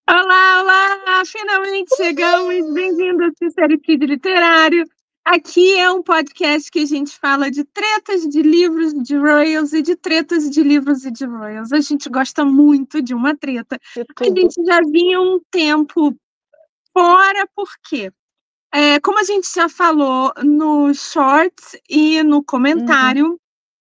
Olá, olá! Finalmente chegamos! Bem-vindo ao Sincericídio Literário. Aqui é um podcast que a gente fala de tretas de livros de royals e de tretas de livros e de royals. A gente gosta muito de uma treta. De A tudo. gente já vinha um tempo fora, por quê? Como a gente já falou no shorts e no comentário,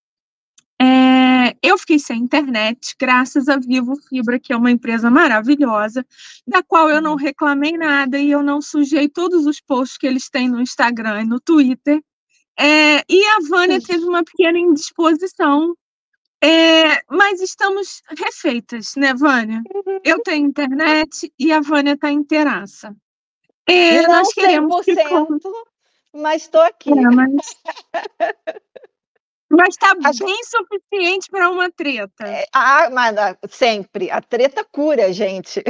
eu fiquei sem internet, graças a Vivo Fibra, que é uma empresa maravilhosa, da qual eu não reclamei nada e eu não sujei todos os posts que eles têm no Instagram e no Twitter. E a Vânia teve uma pequena indisposição, mas estamos refeitas, né, Vânia? Eu tenho internet e a Vânia está inteiraça. Não Nós queremos que 100%, mas estou aqui. Mas está bem suficiente para uma treta. Mas sempre. A treta cura, gente.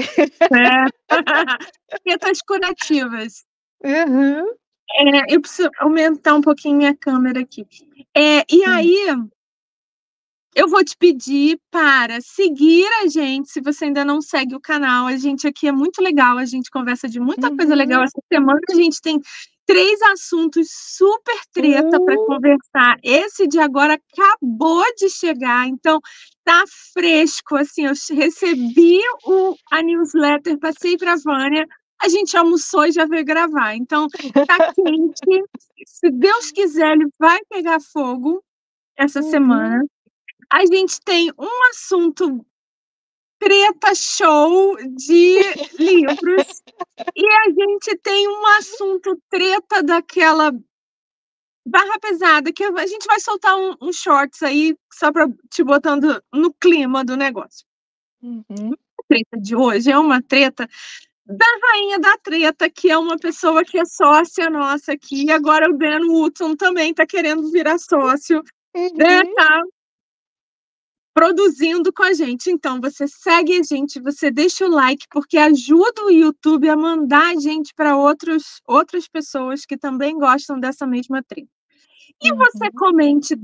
Tretas curativas. Uhum. Eu preciso aumentar um pouquinho minha câmera aqui. E aí, eu vou te pedir para seguir a gente, se você ainda não segue o canal. A gente aqui é muito legal, a gente conversa de muita coisa legal. Essa semana a gente tem 3 assuntos super treta para conversar. Esse de agora acabou de chegar, então tá fresco, assim, eu recebi a newsletter, passei para a Vânia, a gente almoçou e já veio gravar. Então, tá quente. Se Deus quiser, ele vai pegar fogo essa semana. A gente tem um assunto treta show de livros e a gente tem um assunto treta daquela barra pesada, que a gente vai soltar um shorts aí, só para te botando no clima do negócio. A treta de hoje é uma treta da rainha da treta, que é uma pessoa que é sócia nossa aqui, e agora o Ben Woodson também está querendo virar sócio, né? Tá produzindo com a gente. Então, você segue a gente, você deixa o like, porque ajuda o YouTube a mandar a gente para outras pessoas que também gostam dessa mesma treta. E você comente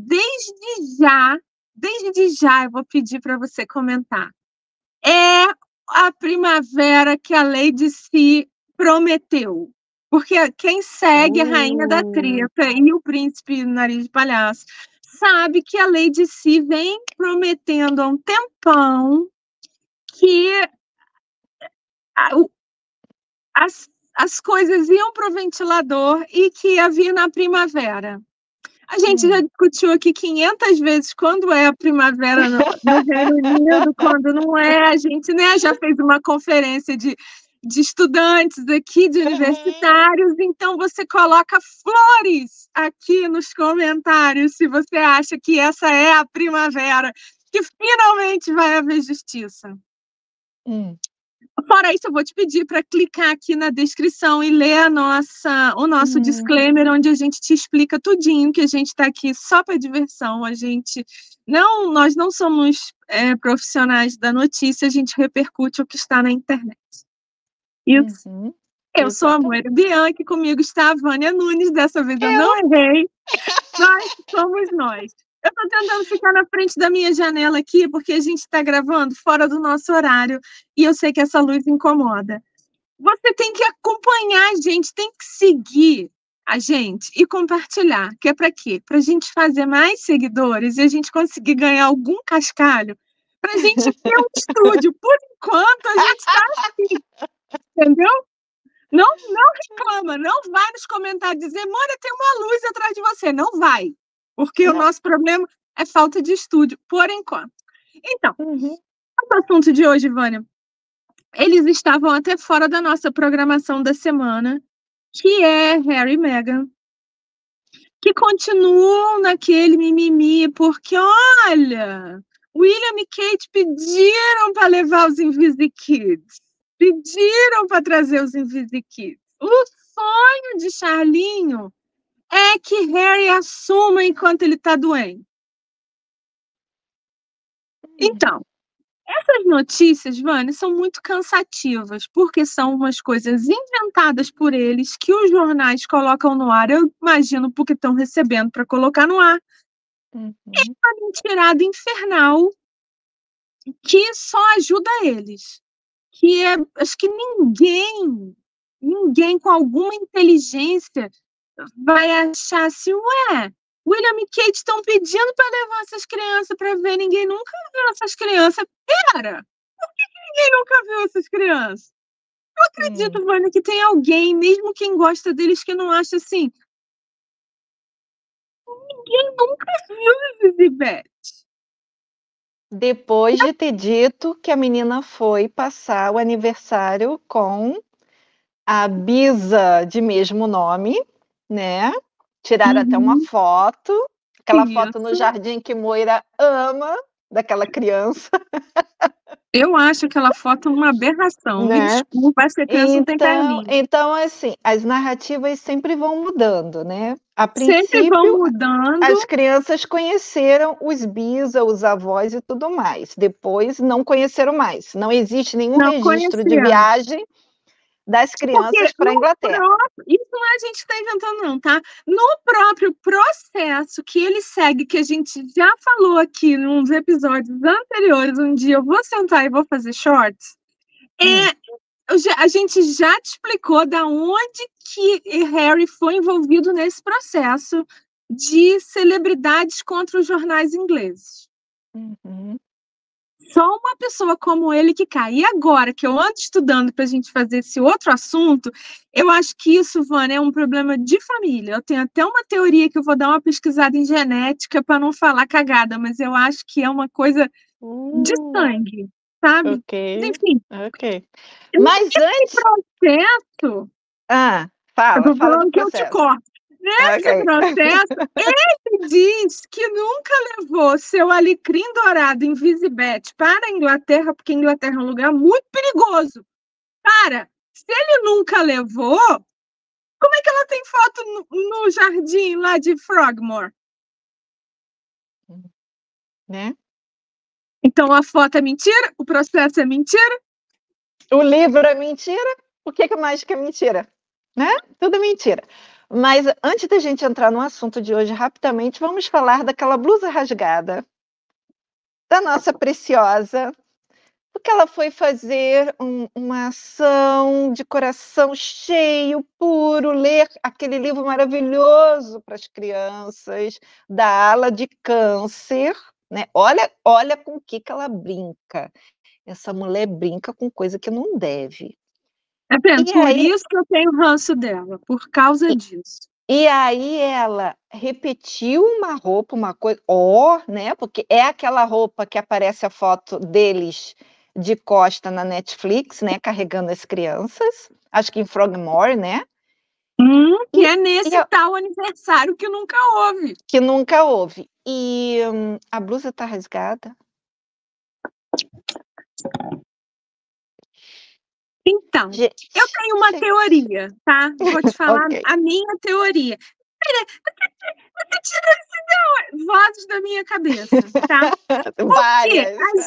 desde já eu vou pedir para você comentar. É a primavera que a Lady Si prometeu. Porque quem segue a Rainha da Treta e o Príncipe Nariz de Palhaço sabe que a Lady Si vem prometendo há um tempão que as coisas iam para o ventilador e que ia vir na primavera. A gente já discutiu aqui 500 vezes quando é a primavera no Reino Unido, quando não é. A gente, né, já fez uma conferência de estudantes aqui, de universitários. Então, você coloca flores aqui nos comentários se você acha que essa é a primavera, que finalmente vai haver justiça. Fora isso, eu vou te pedir para clicar aqui na descrição e ler o nosso disclaimer, onde a gente te explica tudinho, que a gente está aqui só para diversão. Nós não somos profissionais da notícia, a gente repercute o que está na internet. Isso. Eu sou a Moira Bianchi, comigo está a Vânia Nunes, dessa vez eu não errei. Nós somos nós. Eu estou tentando ficar na frente da minha janela aqui, porque a gente está gravando fora do nosso horário, e eu sei que essa luz incomoda. Você tem que acompanhar a gente, tem que seguir a gente e compartilhar, que é para quê? Para a gente fazer mais seguidores e a gente conseguir ganhar algum cascalho, para a gente ter um estúdio. Por enquanto, a gente está assim, entendeu? Não reclama, não vai nos comentários dizer, Mônica, tem uma luz atrás de você. Não vai, porque o nosso problema é falta de estúdio, por enquanto. Então, o assunto de hoje, Vânia, eles estavam até fora da nossa programação da semana, que é Harry e Meghan, que continuam naquele mimimi, porque, olha, William e Kate pediram para levar os Invisikids, pediram para trazer os Invisikids. O sonho de Charlinho é que Harry assuma enquanto ele está doente. Então, essas notícias, Vânia, são muito cansativas, porque são umas coisas inventadas por eles, que os jornais colocam no ar, eu imagino porque estão recebendo para colocar no ar. É uma mentirada infernal que só ajuda eles. que acho que ninguém com alguma inteligência vai achar assim, ué, William e Kate estão pedindo para levar essas crianças para ver, ninguém nunca viu essas crianças. Pera, ninguém nunca viu essas crianças. Eu acredito, Vânia, que tem alguém, mesmo quem gosta deles, que não acha assim, ninguém nunca viu Elizabeth. Depois de ter dito que a menina foi passar o aniversário com a Bisa de mesmo nome, né? Tiraram até uma foto, aquela foto no jardim que Moira ama, daquela criança. Eu acho aquela foto uma aberração. Me Né? desculpa, essa criança não tem perninha. Então, assim, as narrativas sempre vão mudando, né? A Sempre vão princípio, mudando. as crianças conheceram os bisa, os avós e tudo mais. Depois, não conheceram mais. Não existe nenhum registro de viagem das crianças para a Inglaterra. Isso não é a gente está inventando, não, tá? No próprio processo que ele segue, que a gente já falou aqui nos episódios anteriores, um dia eu vou sentar e vou fazer shorts, a gente já te explicou da onde que Harry foi envolvido nesse processo de celebridades contra os jornais ingleses. Só uma pessoa como ele que cai. E agora que eu ando estudando para a gente fazer esse outro assunto, eu acho que isso, Vânia, é um problema de família. Eu tenho até uma teoria que eu vou dar uma pesquisada em genética para não falar cagada, mas eu acho que é uma coisa de sangue, sabe? Ok. Mas, enfim. Ok. Mas esse processo... fala eu tô falando do processo. Que eu te corto. Nesse processo, ele diz que nunca levou seu alecrim dourado Invisibet para a Inglaterra, porque a Inglaterra é um lugar muito perigoso. Cara, se ele nunca levou, como é que ela tem foto no jardim lá de Frogmore? Né? Então a foto é mentira? O processo é mentira? O livro é mentira? O que mais que é mentira? Né? Tudo é mentira. Mas antes da gente entrar no assunto de hoje, rapidamente, vamos falar daquela blusa rasgada da nossa Preciosa, porque ela foi fazer uma ação de coração cheio, puro, ler aquele livro maravilhoso para as crianças da ala de câncer, né? Olha com o que ela brinca. Essa mulher brinca com coisa que não deve. Por isso que eu tenho ranço dela, por causa disso. E aí ela repetiu uma roupa, uma coisa, né? Porque é aquela roupa que aparece a foto deles de costa na Netflix, né? Carregando as crianças. Acho que em Frogmore, né? Que é nesse tal aniversário que nunca houve. Que nunca houve. E a blusa tá rasgada. Então, eu tenho uma teoria, tá? Vou te falar a minha teoria. Pera, você tirou esses vozes da minha cabeça, tá? Porque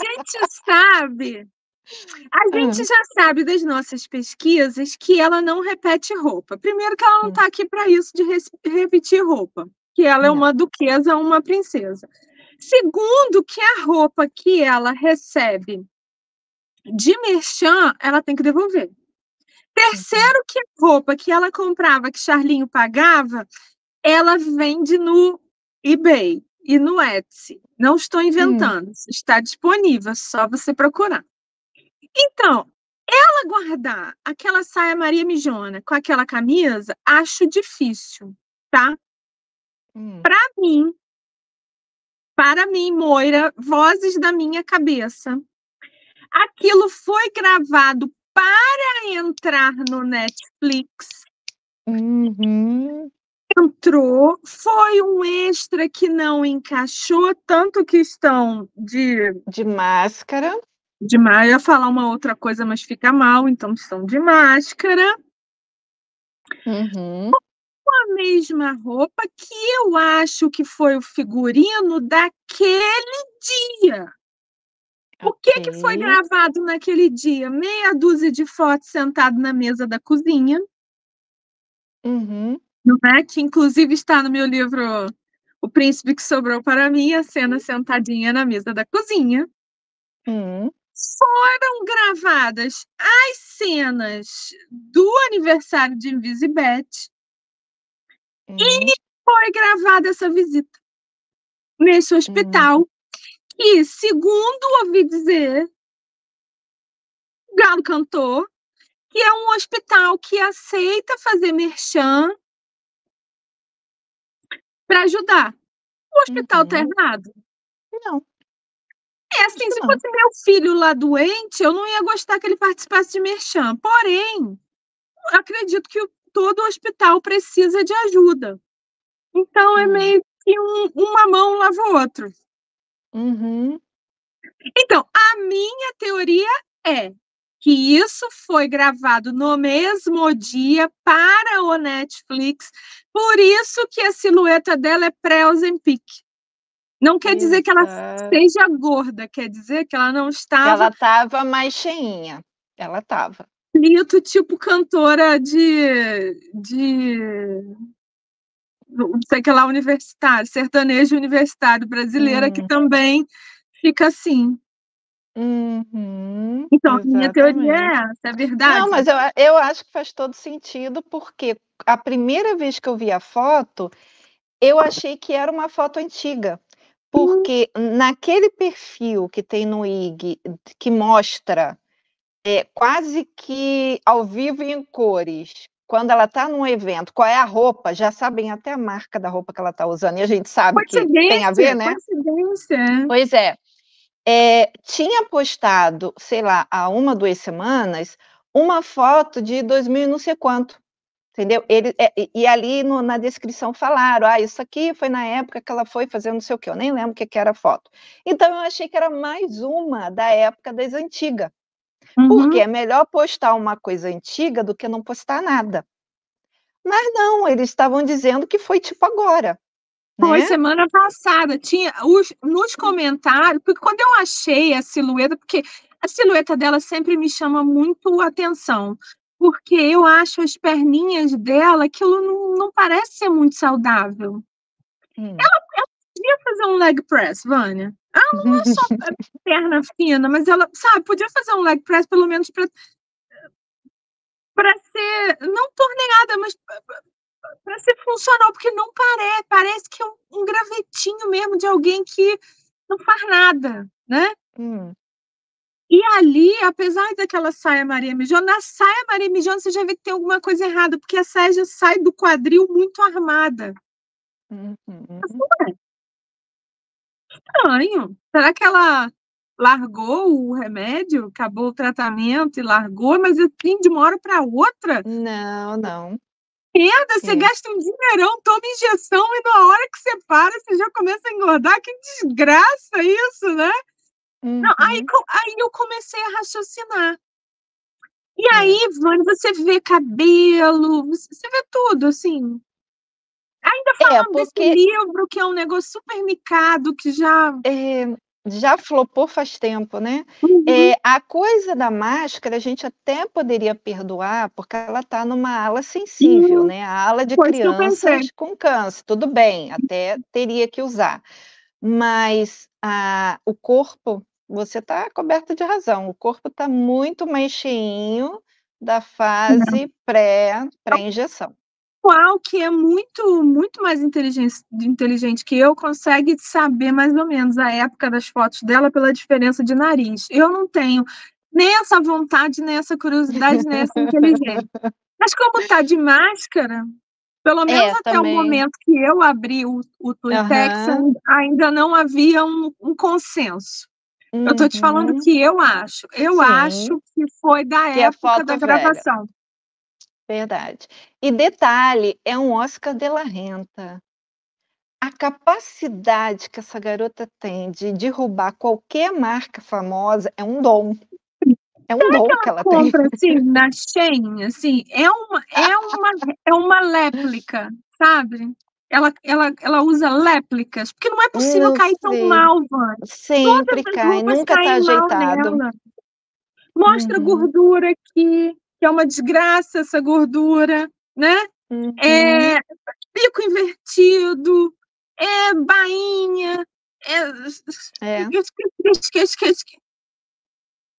a gente já sabe das nossas pesquisas que ela não repete roupa. Primeiro que ela não tá aqui para isso de repetir roupa, que ela é uma duquesa, uma princesa. Segundo, que a roupa que ela recebe de merchan, ela tem que devolver. Terceiro, que a roupa que ela comprava, que Charlinho pagava, ela vende no eBay e no Etsy. Não estou inventando, está disponível, só você procurar. Então, ela guardar aquela saia Maria Mijona com aquela camisa, acho difícil, tá? Para mim, Moira, vozes da minha cabeça. Aquilo foi gravado para entrar no Netflix. Entrou, foi um extra que não encaixou, tanto que estão de máscara. Eu ia falar uma outra coisa, mas fica mal, então estão de máscara. Com a mesma roupa que eu acho que foi o figurino daquele dia. O que foi gravado naquele dia? Meia dúzia de fotos sentado na mesa da cozinha. Não é? Que inclusive está no meu livro O Príncipe que Sobrou para Mim, a cena sentadinha na mesa da cozinha. foram gravadas as cenas do aniversário de Invisibete e foi gravada essa visita nesse hospital que, segundo ouvi dizer, o Galo cantou, que é um hospital que aceita fazer merchan para ajudar. O hospital tá errado? Não, É acho assim, que se não. fosse meu filho lá doente, eu não ia gostar que ele participasse de merchan. Porém, eu acredito que todo hospital precisa de ajuda. Então, é meio que uma mão lava o outro. Uhum. Então, a minha teoria é que isso foi gravado no mesmo dia para o Netflix, por isso que a silhueta dela é pré-Ozempic. Não quer dizer que ela Exato. seja gorda, quer dizer que ela não estava Ela estava mais cheinha. Ela estava. lito, tipo cantora não sei que lá, universitário, sertanejo universitário brasileira, que também fica assim. Uhum, Então, minha teoria é exatamente. essa, é Não, verdade? mas eu acho que faz todo sentido, porque a primeira vez que eu vi a foto, eu achei que era uma foto antiga, porque naquele perfil que tem no IG, que mostra quase que ao vivo e em cores, quando ela está num evento, qual é a roupa, já sabem até a marca da roupa que ela está usando, e a gente sabe que tem a ver, Coincidência, né? coincidência. Pois é. Tinha postado, sei lá, há 1, 2 semanas, uma foto de 2000 e não sei quanto, entendeu? E ali na descrição falaram: "Ah, isso aqui foi na época que ela foi fazer não sei o quê", eu nem lembro o que era a foto. Então eu achei que era mais uma da época das antigas, porque Uhum. é melhor postar uma coisa antiga do que não postar nada. Mas não, eles estavam dizendo que foi tipo agora, Foi né. semana passada, tinha nos comentários, porque quando eu achei a silhueta, porque a silhueta dela sempre me chama muito atenção, porque eu acho as perninhas dela, aquilo não parece ser muito saudável. Hum. Ela podia fazer um leg press, Vânia. Ela não é só perna fina, mas ela, sabe, podia fazer um leg press pelo menos para ser, não por nem nada, mas para ser funcional, porque não parece que é um gravetinho mesmo de alguém que não faz nada, né? Hum. E ali, apesar daquela saia Maria Mijona, na saia Maria Mijona você já vê que tem alguma coisa errada, porque a saia já sai do quadril muito armada. Uhum. Estranho. Será que ela largou o remédio, acabou o tratamento e largou, mas assim, de uma hora para outra? Não, não. Merda, você É. gasta um dinheirão, toma injeção e na hora que você para, você já começa a engordar. Que desgraça isso, né? Não, Uhum. aí eu comecei a raciocinar. E aí, É. Vânia, você vê cabelo, você vê tudo, assim. Ainda É, falando desse porque, livro, que é um negócio super micado, que já. já flopou faz tempo, né. Uhum. A coisa da máscara a gente até poderia perdoar, porque ela está numa ala sensível, né, a ala de Foi isso que eu pensei. crianças com câncer, tudo bem, até teria que usar. Mas o corpo, você está coberta de razão, o corpo está muito mais cheinho da fase pré-injeção. Qual que é muito mais inteligente que eu, consegue saber mais ou menos a época das fotos dela pela diferença de nariz. Eu não tenho nem essa vontade, nem essa curiosidade, nem essa inteligência. Mas como tá de máscara, pelo menos É, até o também. momento que eu abri o Tuitex, Aham. ainda não havia um consenso. Eu estou te falando o Uhum. que eu acho. Eu Sim, acho que foi da que é época da foto velha, gravação. verdade. E detalhe, é um Oscar de la Renta. A capacidade que essa garota tem de derrubar qualquer marca famosa é um dom que ela tem. Compra, assim, na Shein, assim, é uma réplica, sabe? Ela usa réplicas, porque não é possível Não cair tão sei, mal, Vânia. Todas sempre as cai, roupas nunca tá caem mal ajeitado. nela. Mostra Uhum, gordura aqui, que é uma desgraça essa gordura, né? uhum. É bico invertido, é bainha, é É,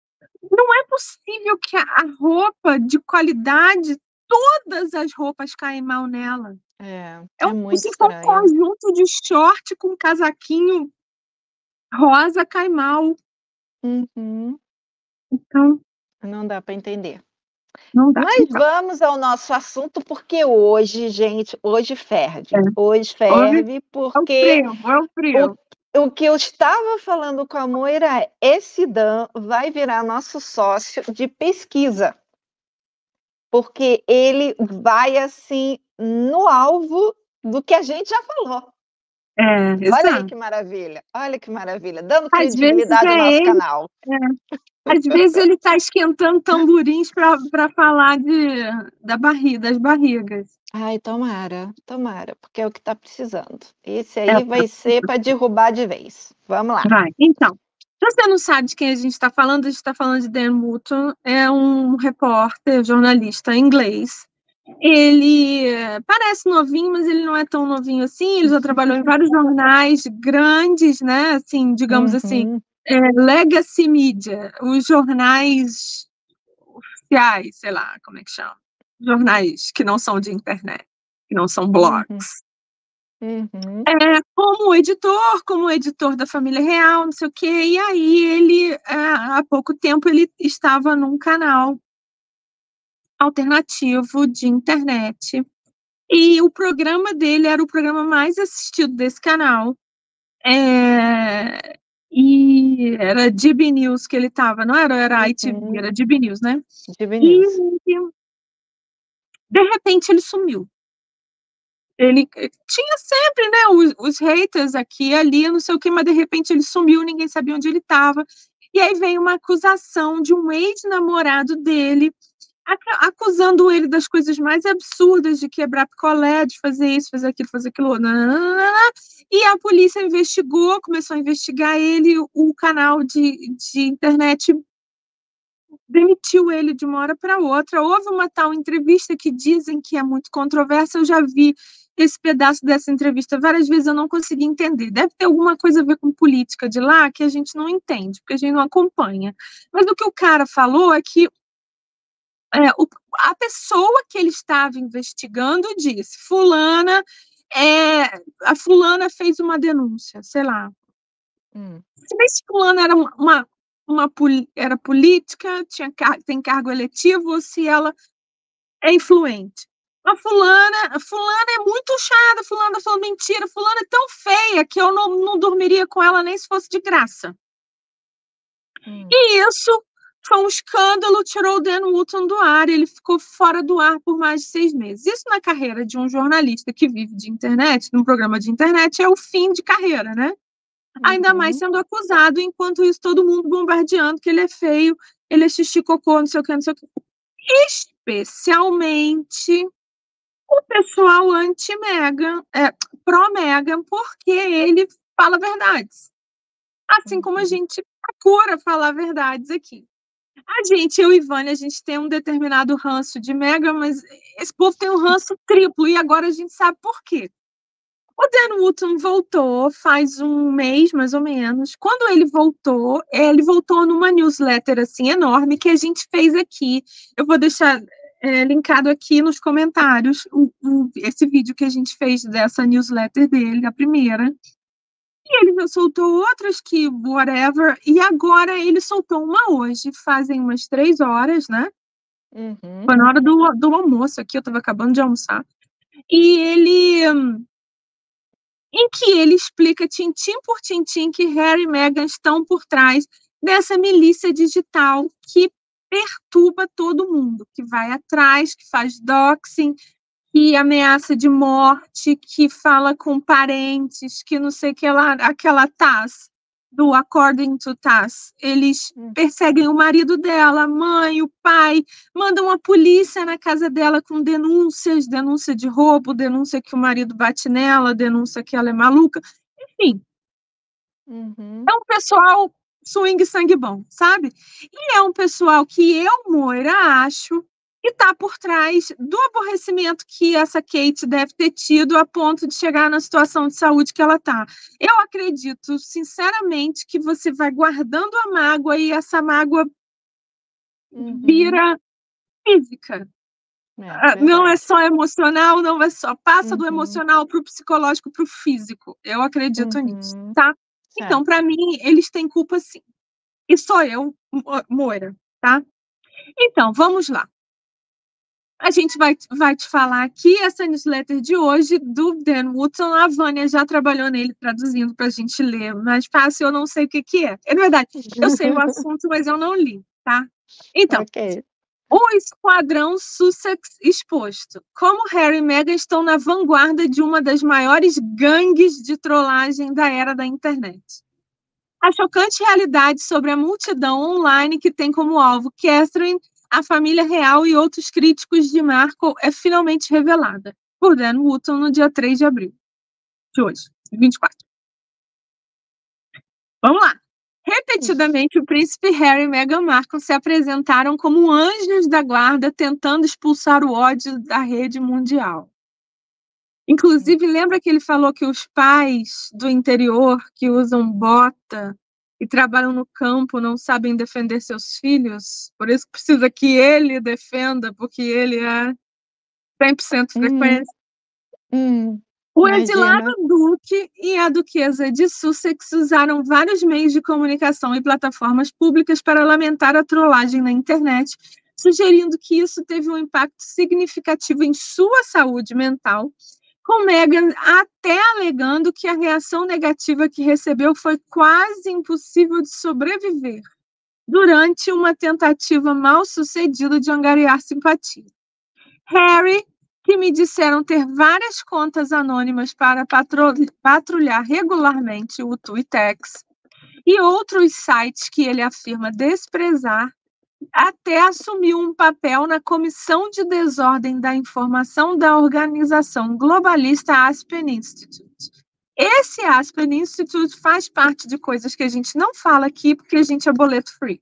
Não é possível que a roupa de qualidade, todas as roupas caem mal nela. É muito Se for um estranho. conjunto de short com casaquinho rosa, cai mal. Uhum. Então, Não dá para entender. não dá. Mas Então, vamos ao nosso assunto, porque hoje, gente, hoje ferve. é. Hoje Houve ferve é o porque frio, é o o, frio. o que eu estava falando com a Moira é: esse Dan vai virar nosso sócio de pesquisa, porque ele vai assim no alvo do que a gente já falou. É, exato. Olha que maravilha, dando Às vezes credibilidade ao é nosso ele, canal. às vezes ele está esquentando tamborins para falar das barrigas. Ai, tomara, tomara, porque é o que está precisando. Esse É, aí vai ser para derrubar de vez. Vamos lá. vai. Então, se você não sabe de quem a gente está falando de Dan Moulton, é um repórter, jornalista inglês. Ele parece novinho, mas ele não é tão novinho assim. Ele já trabalhou em vários jornais grandes, né? Assim, digamos assim, Uhum, legacy media, os jornais oficiais, sei lá, como é que chama? Jornais que não são de internet, que não são uhum, blogs. uhum, Como editor da família real, não sei o quê. E aí ele, há pouco tempo, ele estava num canal alternativo de internet. E o programa dele era o programa mais assistido desse canal. E era DB News que ele estava, não era ITV, uhum. era DB News, né? DB E News. de repente ele sumiu. Ele tinha sempre, né, os haters aqui e ali, não sei o que, mas de repente ele sumiu, ninguém sabia onde ele estava. E aí veio uma acusação de um ex-namorado dele, acusando ele das coisas mais absurdas, de quebrar picolé, de fazer isso, fazer aquilo, fazer aquilo. Nananana. E a polícia investigou, começou a investigar ele, o canal de internet demitiu ele de uma hora para outra. Houve uma tal entrevista que dizem que é muito controversa, eu já vi esse pedaço dessa entrevista várias vezes, eu não consegui entender. Deve ter alguma coisa a ver com política de lá que a gente não entende, porque a gente não acompanha. Mas o que o cara falou é que a pessoa que ele estava investigando disse, a fulana fez uma denúncia, sei lá. Se esse fulano era era política, tem cargo eletivo, ou se ela é influente. A fulana é muito chata, fulana falou mentira, fulana é tão feia que eu não dormiria com ela nem se fosse de graça. E isso foi um escândalo, tirou o Dan Wootton do ar, ele ficou fora do ar por mais de 6 meses. Isso na carreira de um jornalista que vive de internet, num programa de internet, é o fim de carreira, né? Ainda mais Uhum, sendo acusado, enquanto isso todo mundo bombardeando que ele é feio, ele é xixi cocô, não sei o que, não sei o que. Especialmente o pessoal anti-Meghan, pró-Meghan, porque ele fala verdades. Assim como a uhum, gente procura falar verdades aqui. Eu e Vânia, a gente tem um determinado ranço de Meghan, mas esse povo tem um ranço triplo, e agora a gente sabe por quê. O Dan Wootton voltou faz um mês, mais ou menos. Quando ele voltou numa newsletter assim enorme que a gente fez aqui. Eu vou deixar linkado aqui nos comentários esse vídeo que a gente fez dessa newsletter dele, a primeira. E ele soltou outras que whatever, e agora ele soltou uma hoje, fazem umas 3 horas, né? uhum, Foi na hora do almoço aqui, eu estava acabando de almoçar. E em que ele explica tintim por tintim que Harry e Meghan estão por trás dessa milícia digital que perturba todo mundo, que vai atrás, que faz doxing, que ameaça de morte, que fala com parentes, que não sei o que lá, aquela Taz, do According to Taz. Eles perseguem o marido dela, a mãe, o pai, mandam a polícia na casa dela com denúncias, denúncia de roubo, denúncia que o marido bate nela, denúncia que ela é maluca. Enfim, uhum, é um pessoal swing sangue bom, sabe? E é um pessoal que eu, Moira, acho que está por trás do aborrecimento que essa Kate deve ter tido a ponto de chegar na situação de saúde que ela está. Eu acredito, sinceramente, que você vai guardando a mágoa e essa mágoa vira física. Não é verdade. só emocional, não é só. Passa do emocional para o psicológico, para o físico. Eu acredito nisso, tá? Então, para mim, eles têm culpa sim. E sou eu, Moira, tá? Então, vamos lá. A gente vai te falar aqui essa newsletter de hoje do Dan Wootton. A Vânia já trabalhou nele traduzindo para a gente ler. Mais fácil, eu não sei o que é. É verdade, eu sei o assunto, mas eu não li, tá? Então, o Esquadrão Sussex exposto. Como Harry e Meghan estão na vanguarda de uma das maiores gangues de trollagem da era da internet. A chocante realidade sobre a multidão online que tem como alvo Catherine, a família real e outros críticos de Markle é finalmente revelada por Dan Wootton no dia 3 de abril de hoje, 24. Vamos lá. Repetidamente, o príncipe Harry e Meghan Markle se apresentaram como anjos da guarda tentando expulsar o ódio da rede mundial. Inclusive, lembra que ele falou que os pais do interior que usam bota e trabalham no campo não sabem defender seus filhos? Por isso que precisa que ele defenda, porque ele é 100% frequência. O exilado duque e a duquesa de Sussex usaram vários meios de comunicação e plataformas públicas para lamentar a trollagem na internet, sugerindo que isso teve um impacto significativo em sua saúde mental, com Meghan até alegando que a reação negativa que recebeu foi quase impossível de sobreviver durante uma tentativa mal sucedida de angariar simpatia. Harry, que me disseram ter várias contas anônimas para patrulhar regularmente o Twittex e outros sites que ele afirma desprezar, até assumiu um papel na Comissão de Desordem da Informação da organização globalista Aspen Institute. Esse Aspen Institute faz parte de coisas que a gente não fala aqui porque a gente é boleto free.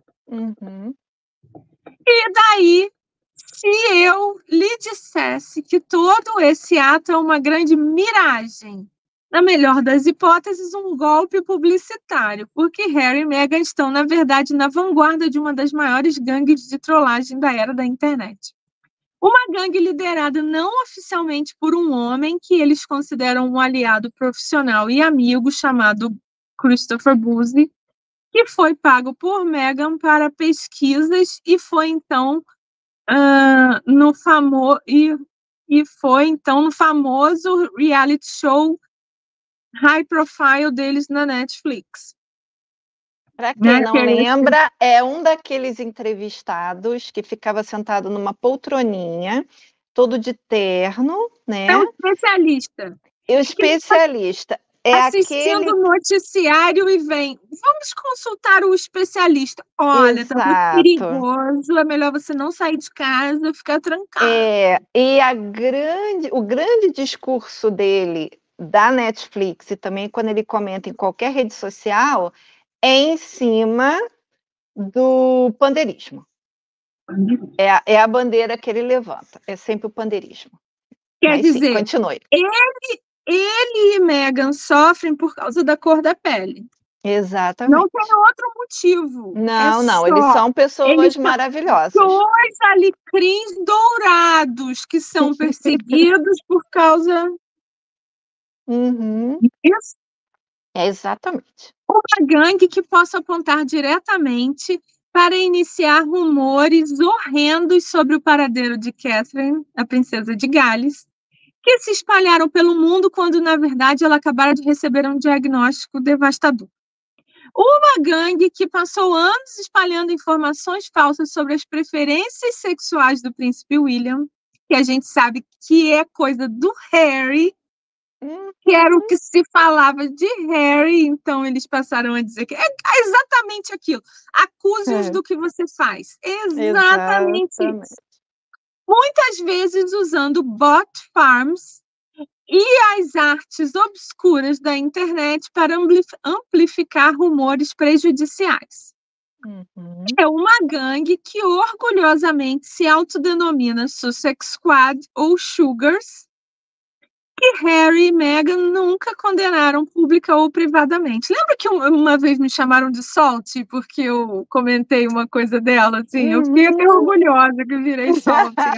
E daí, se eu lhe dissesse que todo esse ato é uma grande miragem, na melhor das hipóteses, um golpe publicitário, porque Harry e Meghan estão, na verdade, na vanguarda de uma das maiores gangues de trollagem da era da internet. Uma gangue liderada não oficialmente por um homem que eles consideram um aliado profissional e amigo chamado Christopher Buzzi, que foi pago por Meghan para pesquisas e foi então no famoso reality show high profile deles na Netflix. Para quem não lembra, é um daqueles entrevistados que ficava sentado numa poltroninha, todo de terno, né? É um especialista. E o especialista assistindo o noticiário e vem, vamos consultar o especialista. Olha, tá muito perigoso, é melhor você não sair de casa, ficar trancado. E o grande discurso dele, da Netflix, e também quando ele comenta em qualquer rede social, é em cima do pandeirismo. É a bandeira que ele levanta, é sempre o pandeirismo. Quer dizer, sim, continue. Ele e Meghan sofrem por causa da cor da pele. Exatamente. Não tem outro motivo. Não, eles são pessoas maravilhosas. Dois alecrins dourados que são perseguidos por causa disso. Exatamente. Uma gangue que possa apontar diretamente para iniciar rumores horrendos sobre o paradeiro de Catherine, a princesa de Gales, que se espalharam pelo mundo quando, na verdade, ela acabara de receber um diagnóstico devastador. Uma gangue que passou anos espalhando informações falsas sobre as preferências sexuais do príncipe William, que a gente sabe que é coisa do Harry, que era o que se falava de Harry, então eles passaram a dizer que é exatamente aquilo. Acuse-os do que você faz. Exatamente isso. Muitas vezes usando bot farms e as artes obscuras da internet para amplificar rumores prejudiciais. É uma gangue que orgulhosamente se autodenomina Sussex Squad ou Sugars, que Harry e Meghan nunca condenaram pública ou privadamente. Lembra que uma vez me chamaram de Salty porque eu comentei uma coisa dela, assim? Eu fiquei até orgulhosa que eu virei Salty.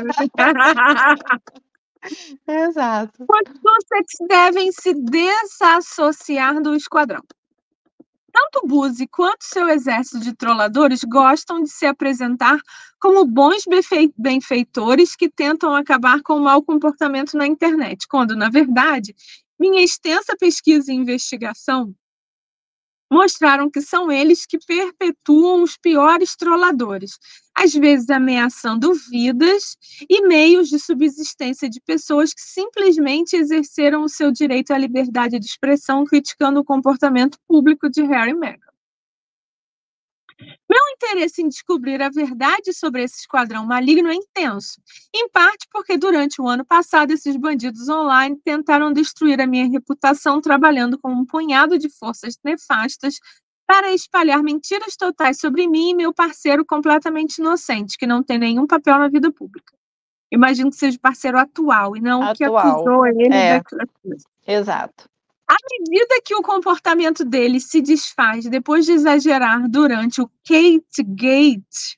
Exato. Os devem se desassociar do esquadrão. Tanto Buzzy quanto seu exército de trolladores gostam de se apresentar como bons benfeitores que tentam acabar com o mau comportamento na internet, quando, na verdade, minha extensa pesquisa e investigação mostraram que são eles que perpetuam os piores trolladores, às vezes ameaçando vidas e meios de subsistência de pessoas que simplesmente exerceram o seu direito à liberdade de expressão criticando o comportamento público de Harry e Meghan. Meu interesse em descobrir a verdade sobre esse esquadrão maligno é intenso, em parte porque durante o ano passado esses bandidos online tentaram destruir a minha reputação trabalhando com um punhado de forças nefastas para espalhar mentiras totais sobre mim e meu parceiro completamente inocente, que não tem nenhum papel na vida pública. Imagino que seja o parceiro atual e não o que acusou ele daquela coisa. Exato. À medida que o comportamento dele se desfaz depois de exagerar durante o Kate Gate,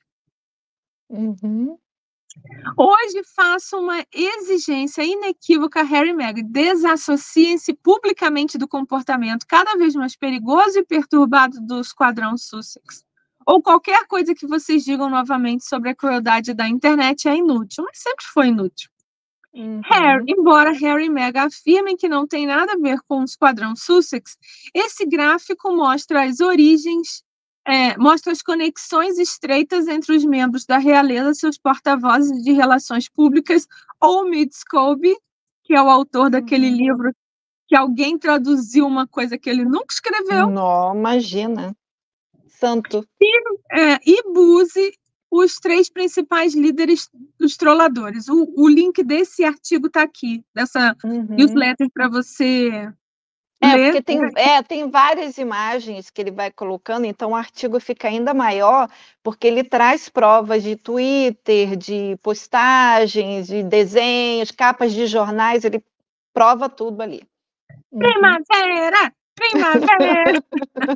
hoje faço uma exigência inequívoca a Harry e Meghan: desassociem-se publicamente do comportamento cada vez mais perigoso e perturbado do esquadrão Sussex. Ou qualquer coisa que vocês digam novamente sobre a crueldade da internet é inútil, mas sempre foi inútil. Embora Harry e Meghan afirmem que não tem nada a ver com o esquadrão Sussex, esse gráfico mostra as origens, mostra as conexões estreitas entre os membros da realeza, seus porta-vozes de relações públicas, ou Mid Scobie, que é o autor daquele livro que alguém traduziu uma coisa que ele nunca escreveu. Não, imagina. Santo. E Buzzy, os 3 principais líderes dos trolladores. O link desse artigo está aqui, dessa newsletter para você ler. Porque tem várias imagens que ele vai colocando, então o artigo fica ainda maior, porque ele traz provas de Twitter, de postagens, de desenhos, capas de jornais, ele prova tudo ali. Primavera! Primavera!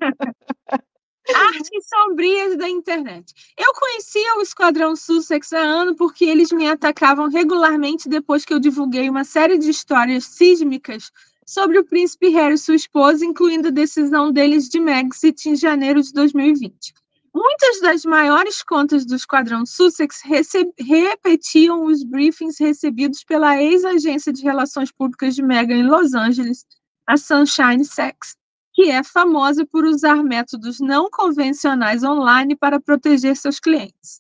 Artes sombrias da internet. Eu conhecia o Esquadrão Sussex há anos porque eles me atacavam regularmente depois que eu divulguei uma série de histórias sísmicas sobre o príncipe Harry e sua esposa, incluindo a decisão deles de Megxit em janeiro de 2020. Muitas das maiores contas do Esquadrão Sussex repetiam os briefings recebidos pela ex-agência de relações públicas de Meghan em Los Angeles, a Sunshine Sex, que é famosa por usar métodos não convencionais online para proteger seus clientes.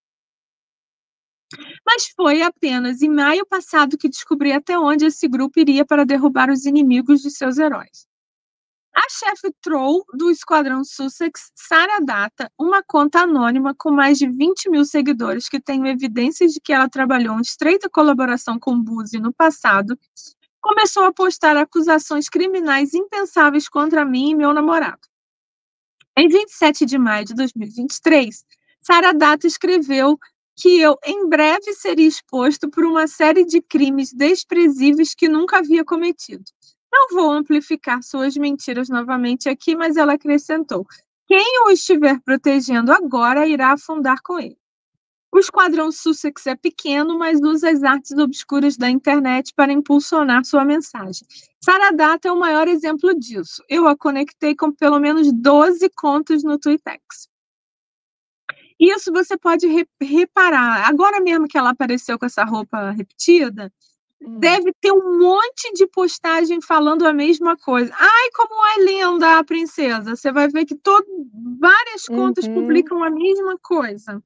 Mas foi apenas em maio passado que descobri até onde esse grupo iria para derrubar os inimigos de seus heróis. A chefe troll do Esquadrão Sussex, Sarah Data, uma conta anônima com mais de 20 mil seguidores que tem evidências de que ela trabalhou em estreita colaboração com Buzzy no passado, começou a postar acusações criminais impensáveis contra mim e meu namorado. Em 27 de maio de 2023, Sarah Data escreveu que eu em breve seria exposto por uma série de crimes desprezíveis que nunca havia cometido. Não vou amplificar suas mentiras novamente aqui, mas ela acrescentou: quem o estiver protegendo agora irá afundar com ele. O Esquadrão Sussex é pequeno, mas usa as artes obscuras da internet para impulsionar sua mensagem. Sarah Data é o maior exemplo disso. Eu a conectei com pelo menos 12 contas no Twittex. Isso você pode reparar. Agora mesmo que ela apareceu com essa roupa repetida, deve ter um monte de postagem falando a mesma coisa. Ai, como é linda a princesa! Você vai ver que várias contas publicam a mesma coisa.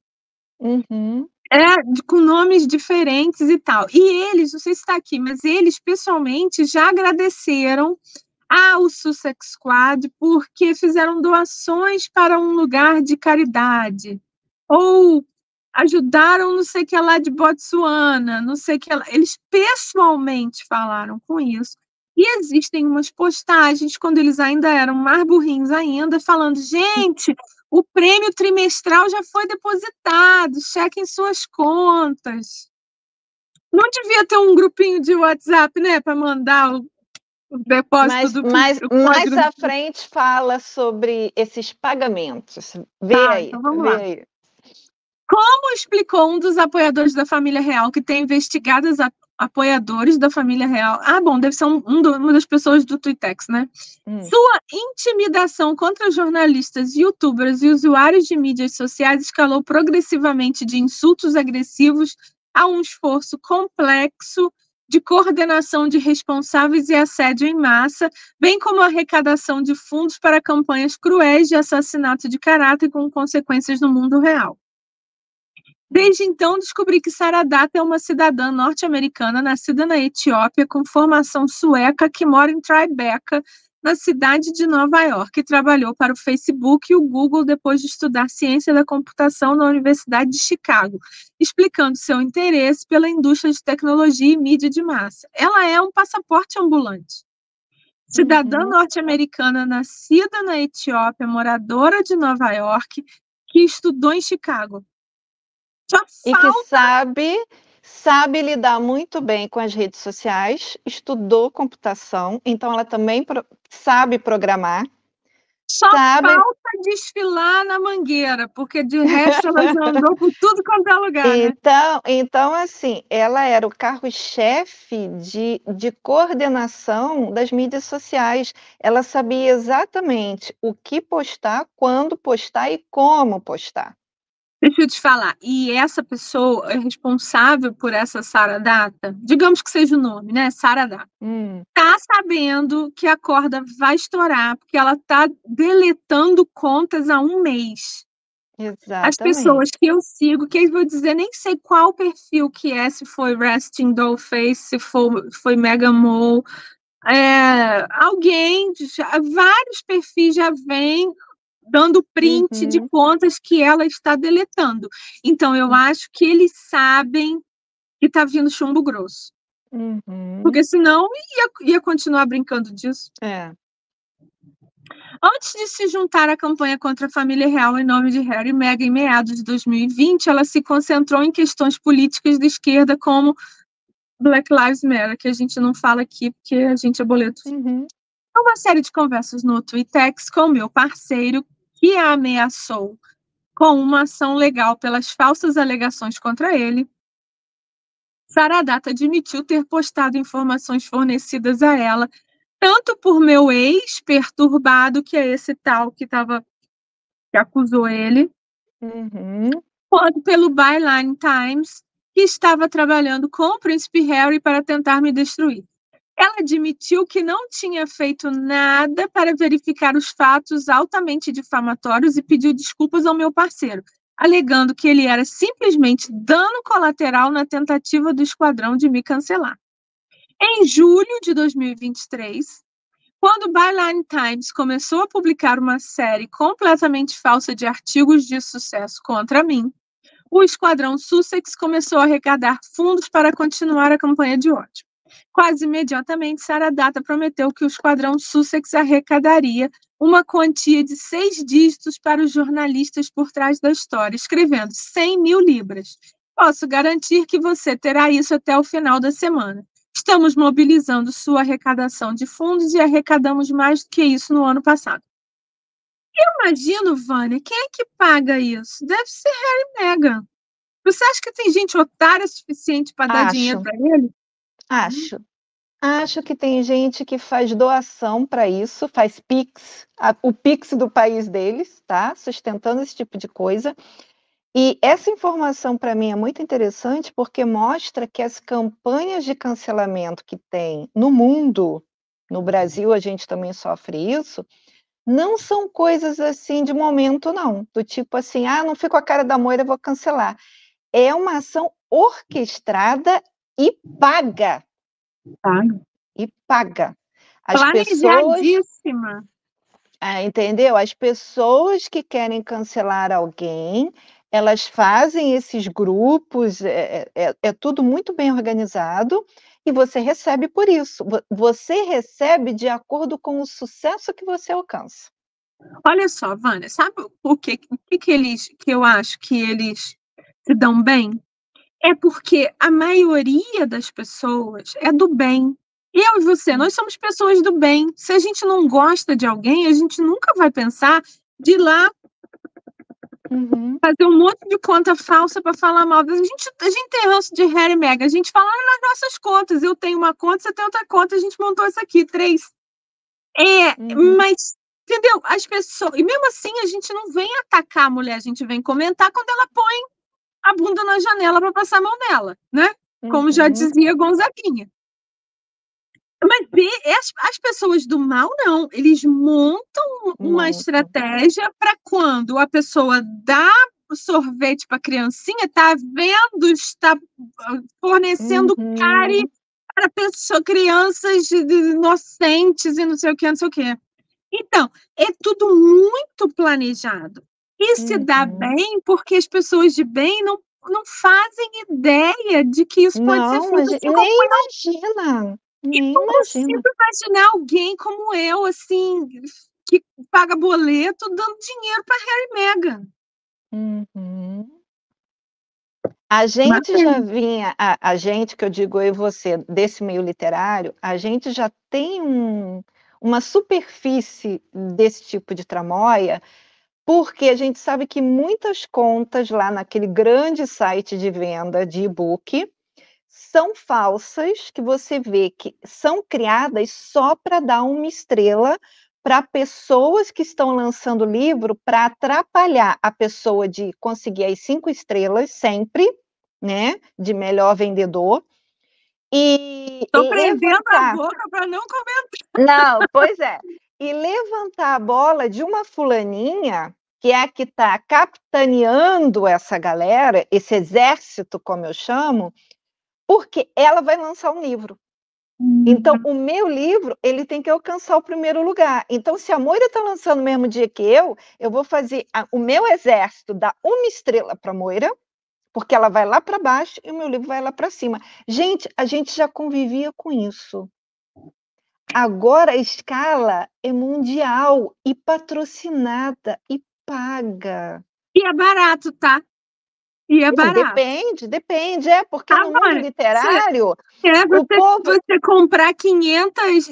Com nomes diferentes e tal. E eles, não sei se está aqui, mas eles pessoalmente já agradeceram ao Sussex Squad porque fizeram doações para um lugar de caridade. Ou ajudaram não sei o que lá de Botsuana, não sei o que lá. Eles pessoalmente falaram com isso. E existem umas postagens, quando eles ainda eram mais burrinhos ainda, falando: gente, o prêmio trimestral já foi depositado, chequem suas contas. Não devia ter um grupinho de WhatsApp, né, para mandar o depósito do o Mais código do... à frente fala sobre esses pagamentos. Tá, então vamos Vê lá. aí. Como explicou um dos apoiadores da família real que tem investigado os apoiadores da família real? Ah, bom, deve ser uma das pessoas do Tuitex, né? Sua intimidação contra jornalistas, youtubers e usuários de mídias sociais escalou progressivamente de insultos agressivos a um esforço complexo de coordenação de responsáveis e assédio em massa, bem como a arrecadação de fundos para campanhas cruéis de assassinato de caráter com consequências no mundo real. Desde então, descobri que Sara Data é uma cidadã norte-americana nascida na Etiópia com formação sueca que mora em Tribeca, na cidade de Nova York, e trabalhou para o Facebook e o Google depois de estudar ciência da computação na Universidade de Chicago, explicando seu interesse pela indústria de tecnologia e mídia de massa. Ela é um passaporte ambulante. Cidadã norte-americana nascida na Etiópia, moradora de Nova York, que estudou em Chicago. E que sabe lidar muito bem com as redes sociais, estudou computação, então ela também sabe programar. Só falta desfilar na Mangueira, porque de resto ela já andou por tudo quanto é lugar, né? Então, assim, ela era o carro-chefe de coordenação das mídias sociais. Ela sabia exatamente o que postar, quando postar e como postar. Deixa eu te falar, e essa pessoa é responsável por essa Sara Data, digamos que seja o nome, né? Sara Data. Tá sabendo que a corda vai estourar, porque ela tá deletando contas há um mês. Exatamente. As pessoas que eu sigo, que eu vou dizer, nem sei qual perfil que é, se foi Resting Dollface, se foi Mega Mole, alguém, vários perfis já vêm dando print de contas que ela está deletando. Então, eu acho que eles sabem que está vindo chumbo grosso. Porque senão ia continuar brincando disso. Antes de se juntar à campanha contra a família real em nome de Harry e Meghan em meados de 2020, ela se concentrou em questões políticas de esquerda como Black Lives Matter, que a gente não fala aqui porque a gente é boleto. Uma série de conversas no Twittex com meu parceiro, que a ameaçou com uma ação legal pelas falsas alegações contra ele, Sara Data admitiu ter postado informações fornecidas a ela, tanto por meu ex perturbado, que é esse tal que acusou ele, quanto pelo Byline Times, que estava trabalhando com o príncipe Harry para tentar me destruir. Ela admitiu que não tinha feito nada para verificar os fatos altamente difamatórios e pediu desculpas ao meu parceiro, alegando que ele era simplesmente dano colateral na tentativa do esquadrão de me cancelar. Em julho de 2023, quando o Byline Times começou a publicar uma série completamente falsa de artigos de sucesso contra mim, o esquadrão Sussex começou a arrecadar fundos para continuar a campanha de ódio. Quase imediatamente, Sara Data prometeu que o esquadrão Sussex arrecadaria uma quantia de 6 dígitos para os jornalistas por trás da história, escrevendo 100 mil libras. Posso garantir que você terá isso até o final da semana. Estamos mobilizando sua arrecadação de fundos e arrecadamos mais do que isso no ano passado. Eu imagino, Vânia, quem é que paga isso? Deve ser Harry e Meghan. Você acha que tem gente otária suficiente para dar dinheiro para ele? Acho que tem gente que faz doação para isso, faz Pix, o Pix do país deles, tá? Sustentando esse tipo de coisa. E essa informação para mim é muito interessante porque mostra que as campanhas de cancelamento que tem no mundo, no Brasil a gente também sofre isso, não são coisas assim de momento, não. Do tipo assim, não fico a cara da Moira, vou cancelar. É uma ação orquestrada e paga. Planejadíssima. Entendeu? As pessoas que querem cancelar alguém, elas fazem esses grupos, é tudo muito bem organizado e você recebe por isso. Você recebe de acordo com o sucesso que você alcança. Olha só, Vânia, sabe o que eu acho que eles se dão bem? É porque a maioria das pessoas é do bem. Eu e você, nós somos pessoas do bem. Se a gente não gosta de alguém, a gente nunca vai pensar de ir lá fazer um monte de conta falsa para falar mal. A gente tem ranço de Harry e Meghan. A gente fala nas nossas contas. Eu tenho uma conta, você tem outra conta. A gente montou essa aqui, 3. Mas, entendeu? As pessoas... E mesmo assim, a gente não vem atacar a mulher. A gente vem comentar quando ela põe a bunda na janela para passar a mão nela, né? Como já dizia Gonzaguinha. Mas as pessoas do mal, não. Eles montam uma estratégia para quando a pessoa dá o sorvete para a criancinha, está vendo, está fornecendo cárie para crianças inocentes e não sei o que, não sei o que. Então, é tudo muito planejado. E se dá bem porque as pessoas de bem não fazem ideia de que isso pode ser feito assim como nem imagina. Nem não consigo imaginar alguém como eu, assim, que paga boleto dando dinheiro para Harry e Meghan. A gente já vinha, a gente, que eu digo eu e você, desse meio literário, a gente já tem uma superfície desse tipo de tramóia, porque a gente sabe que muitas contas lá naquele grande site de venda de e-book são falsas, que você vê que são criadas só para dar uma estrela para pessoas que estão lançando livro, para atrapalhar a pessoa de conseguir as 5 estrelas sempre, né, de melhor vendedor, e Estou prendendo a levantar... boca para não comentar. Não, pois é. E levantar a bola de uma fulaninha, que é a que está capitaneando essa galera, esse exército, como eu chamo, porque ela vai lançar um livro. Então, o meu livro, ele tem que alcançar o primeiro lugar. Então, se a Moira está lançando no mesmo dia que eu vou fazer o meu exército dar uma estrela para a Moira, porque ela vai lá para baixo e o meu livro vai lá para cima. Gente, a gente já convivia com isso. Agora a escala é mundial e patrocinada e paga. E é barato, tá? E é barato. Depende, porque no mundo literário, o povo... Você comprar 500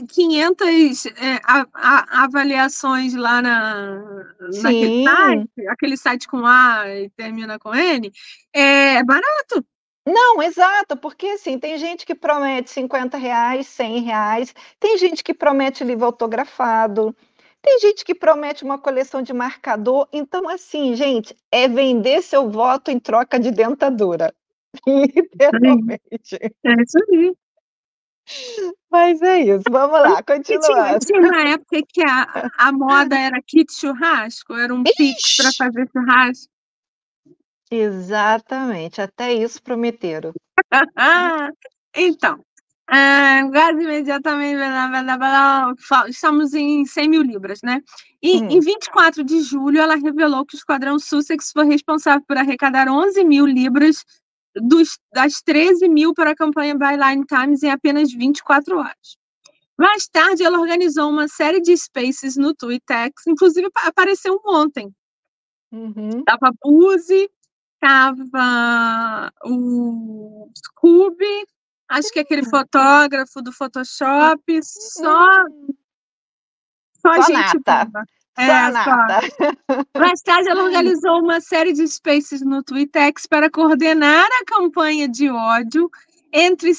avaliações lá naquele site, aquele site com A e termina com N, é barato. Não, exato, porque assim, tem gente que promete R$50, R$100, tem gente que promete livro autografado, tem gente que promete uma coleção de marcador. Então, assim, gente, é vender seu voto em troca de dentadura. Literalmente. É isso aí. Mas é isso, vamos lá, continuando. Tinha uma época que a moda era kit churrasco, era um Pix para fazer churrasco. Exatamente, até isso prometeram. Então, quase imediatamente, estamos em 100 mil libras, né? E em 24 de julho, ela revelou que o Esquadrão Sussex foi responsável por arrecadar 11 mil libras das 13 mil para a campanha Byline Times em apenas 24 horas. Mais tarde, ela organizou uma série de spaces no Twittex, inclusive apareceu ontem. Tava a Buzi, tava o Scooby, acho que aquele fotógrafo do Photoshop, só gente boa. Só nata. Mais tarde, ela organizou uma série de spaces no Twittex para coordenar a campanha de ódio entre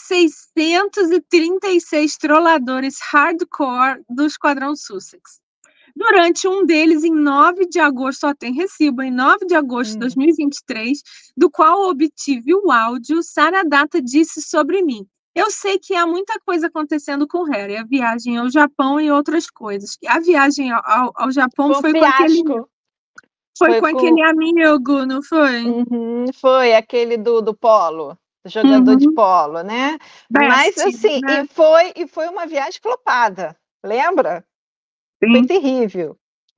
636 trolladores hardcore do Esquadrão Sussex. Durante um deles, em 9 de agosto, só tem recibo, em 9 de agosto de 2023, do qual obtive o áudio, Sara Data disse sobre mim: eu sei que há muita coisa acontecendo com o Harry, a viagem ao Japão e outras coisas. A viagem ao Japão foi com aquele amigo, não foi? Foi aquele do polo, jogador de polo, né? Mas assim, né? E foi uma viagem flopada, lembra? Sim. Foi terrível.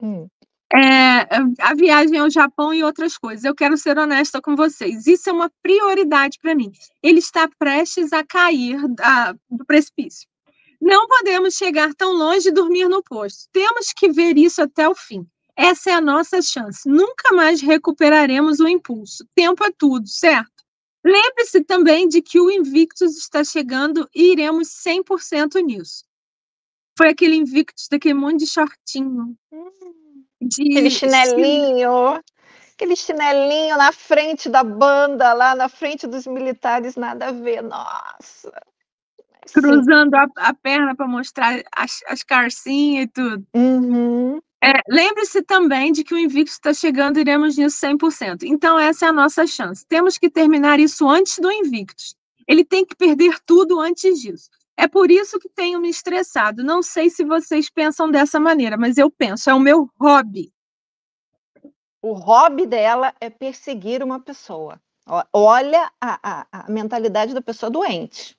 A viagem ao Japão e outras coisas. Eu quero ser honesta com vocês. Isso é uma prioridade para mim. Ele está prestes a cair do precipício. Não podemos chegar tão longe e dormir no posto. Temos que ver isso até o fim. Essa é a nossa chance. Nunca mais recuperaremos o impulso. Tempo é tudo, certo? Lembre-se também de que o Invictus está chegando e iremos 100% nisso. Foi aquele Invictus daquele monte de shortinho. Aquele chinelinho. Aquele chinelinho na frente da banda, lá na frente dos militares, nada a ver. Nossa. Cruzando a perna para mostrar as carcinhas e tudo. Uhum. Lembre-se também de que o Invictus está chegando e iremos nisso 100%. Então, essa é a nossa chance. Temos que terminar isso antes do Invictus. Ele tem que perder tudo antes disso. É por isso que tenho me estressado. Não sei se vocês pensam dessa maneira, mas eu penso, é o meu hobby. O hobby dela é perseguir uma pessoa. Olha a mentalidade da pessoa doente.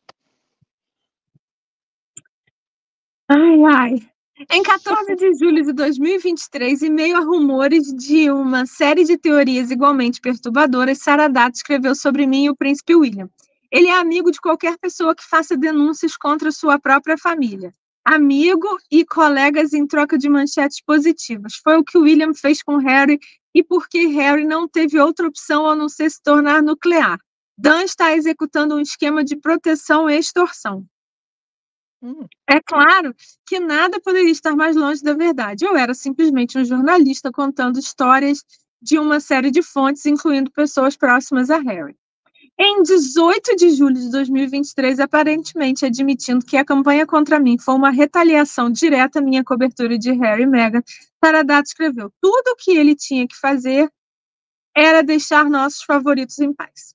Ai, ai. Em 14 de julho de 2023, em meio a rumores de uma série de teorias igualmente perturbadoras, Sarah Datt escreveu sobre mim e o príncipe William. Ele é amigo de qualquer pessoa que faça denúncias contra sua própria família. Amigo e colegas em troca de manchetes positivas. Foi o que William fez com Harry e porque Harry não teve outra opção a não ser se tornar nuclear. Dan está executando um esquema de proteção e extorsão. É claro que nada poderia estar mais longe da verdade. Eu era simplesmente um jornalista contando histórias de uma série de fontes, incluindo pessoas próximas a Harry. Em 18 de julho de 2023, aparentemente admitindo que a campanha contra mim foi uma retaliação direta à minha cobertura de Harry e Meghan, Sarah Datt escreveu: tudo o que ele tinha que fazer era deixar nossos favoritos em paz.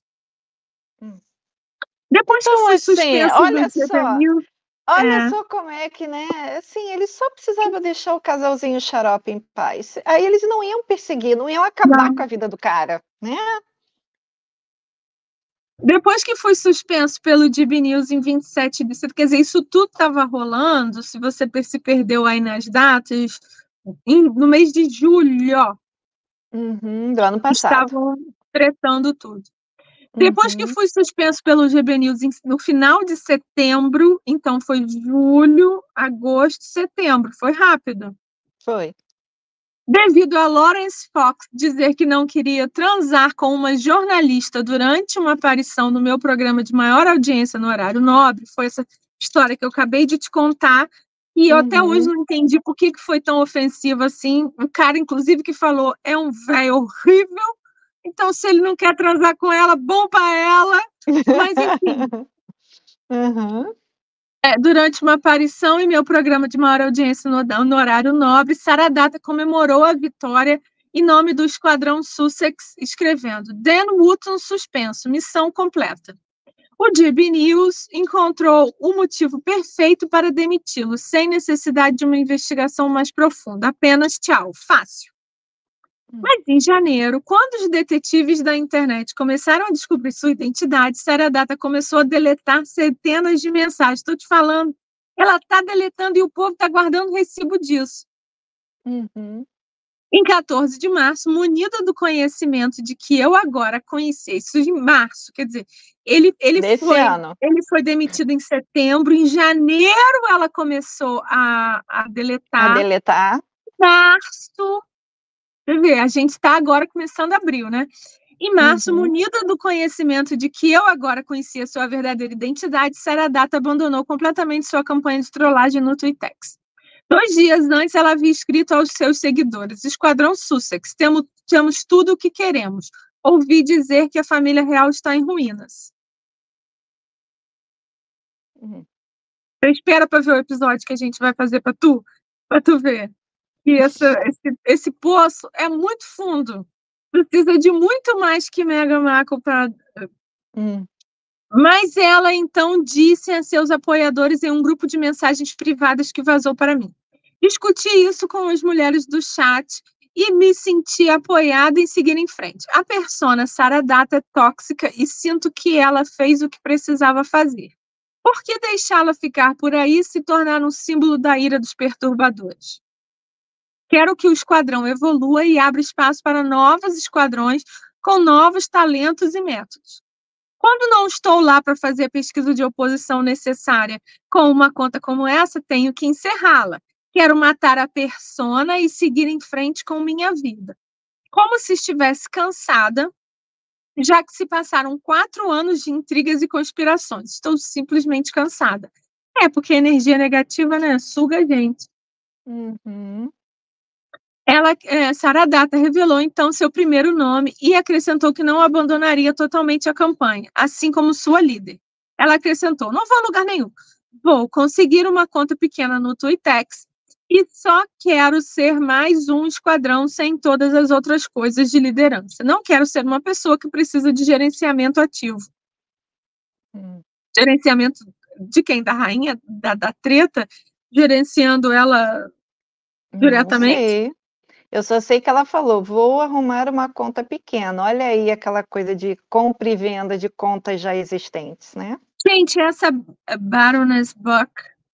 Depois então, que foi assim, suspenso olha do só. juvenil, Olha só como é que, né? Assim, ele só precisava deixar o casalzinho xarope em paz. Aí eles não iam perseguir, não iam acabar com a vida do cara, né? Depois que foi suspenso pelo DB News em 27 de setembro, quer dizer, isso tudo estava rolando, se você se perdeu aí nas datas, no mês de julho, Do ano passado. estavam tretando tudo. Depois que foi suspenso pelo GB News no final de setembro, então foi julho, agosto, setembro, foi rápido. Foi. Devido a Lawrence Fox dizer que não queria transar com uma jornalista durante uma aparição no meu programa de maior audiência no horário nobre, foi essa história que eu acabei de te contar, e eu até hoje não entendi por que foi tão ofensivo assim. O cara, inclusive, que falou, é um velho horrível, então se ele não quer transar com ela, bom para ela, mas enfim. Durante uma aparição em meu programa de maior audiência no horário nobre, Sarah Datt comemorou a vitória em nome do Esquadrão Sussex, escrevendo: Dan Wootton suspenso, missão completa. O DB News encontrou o motivo perfeito para demiti-lo, sem necessidade de uma investigação mais profunda. Apenas tchau, fácil. Mas em janeiro, quando os detetives da internet começaram a descobrir sua identidade, Sarah Datt começou a deletar centenas de mensagens. Estou te falando, ela está deletando e o povo está guardando recibo disso. Em 14 de março, munida do conhecimento de que eu agora conheci, isso em março, quer dizer, ele foi demitido em setembro, em janeiro ela começou a deletar. A deletar. Março. Você vê, a gente está agora começando abril, né? Em março, munida do conhecimento de que eu agora conhecia sua verdadeira identidade, Sarah Datt abandonou completamente sua campanha de trollagem no Twittex. 2 dias antes, ela havia escrito aos seus seguidores: Esquadrão Sussex, temos tudo o que queremos. Ouvi dizer que a família real está em ruínas. Você espera para ver o episódio que a gente vai fazer para tu ver. Que esse poço é muito fundo. Precisa de muito mais que Meghan Markle para... Mas ela, então, disse a seus apoiadores em um grupo de mensagens privadas que vazou para mim. Discuti isso com as mulheres do chat e me senti apoiada em seguir em frente. A persona Sarah Datt é tóxica e sinto que ela fez o que precisava fazer. Por que deixá-la ficar por aí e se tornar um símbolo da ira dos perturbadores? Quero que o esquadrão evolua e abra espaço para novos esquadrões com novos talentos e métodos. Quando não estou lá para fazer a pesquisa de oposição necessária com uma conta como essa, tenho que encerrá-la. Quero matar a persona e seguir em frente com minha vida. Como se estivesse cansada já que se passaram 4 anos de intrigas e conspirações. Estou simplesmente cansada. Porque a energia negativa, né, suga a gente. Uhum. Sara Data revelou então seu primeiro nome e acrescentou que não abandonaria totalmente a campanha, assim como sua líder. Ela acrescentou: não vou a lugar nenhum. Vou conseguir uma conta pequena no Twitex e só quero ser mais um esquadrão sem todas as outras coisas de liderança. Não quero ser uma pessoa que precisa de gerenciamento ativo. Gerenciamento de quem? Da rainha da treta? Gerenciando ela diretamente? Não sei. Eu só sei que ela falou: vou arrumar uma conta pequena. Olha aí aquela coisa de compra e venda de contas já existentes, né? Gente, essa Baroness Buck,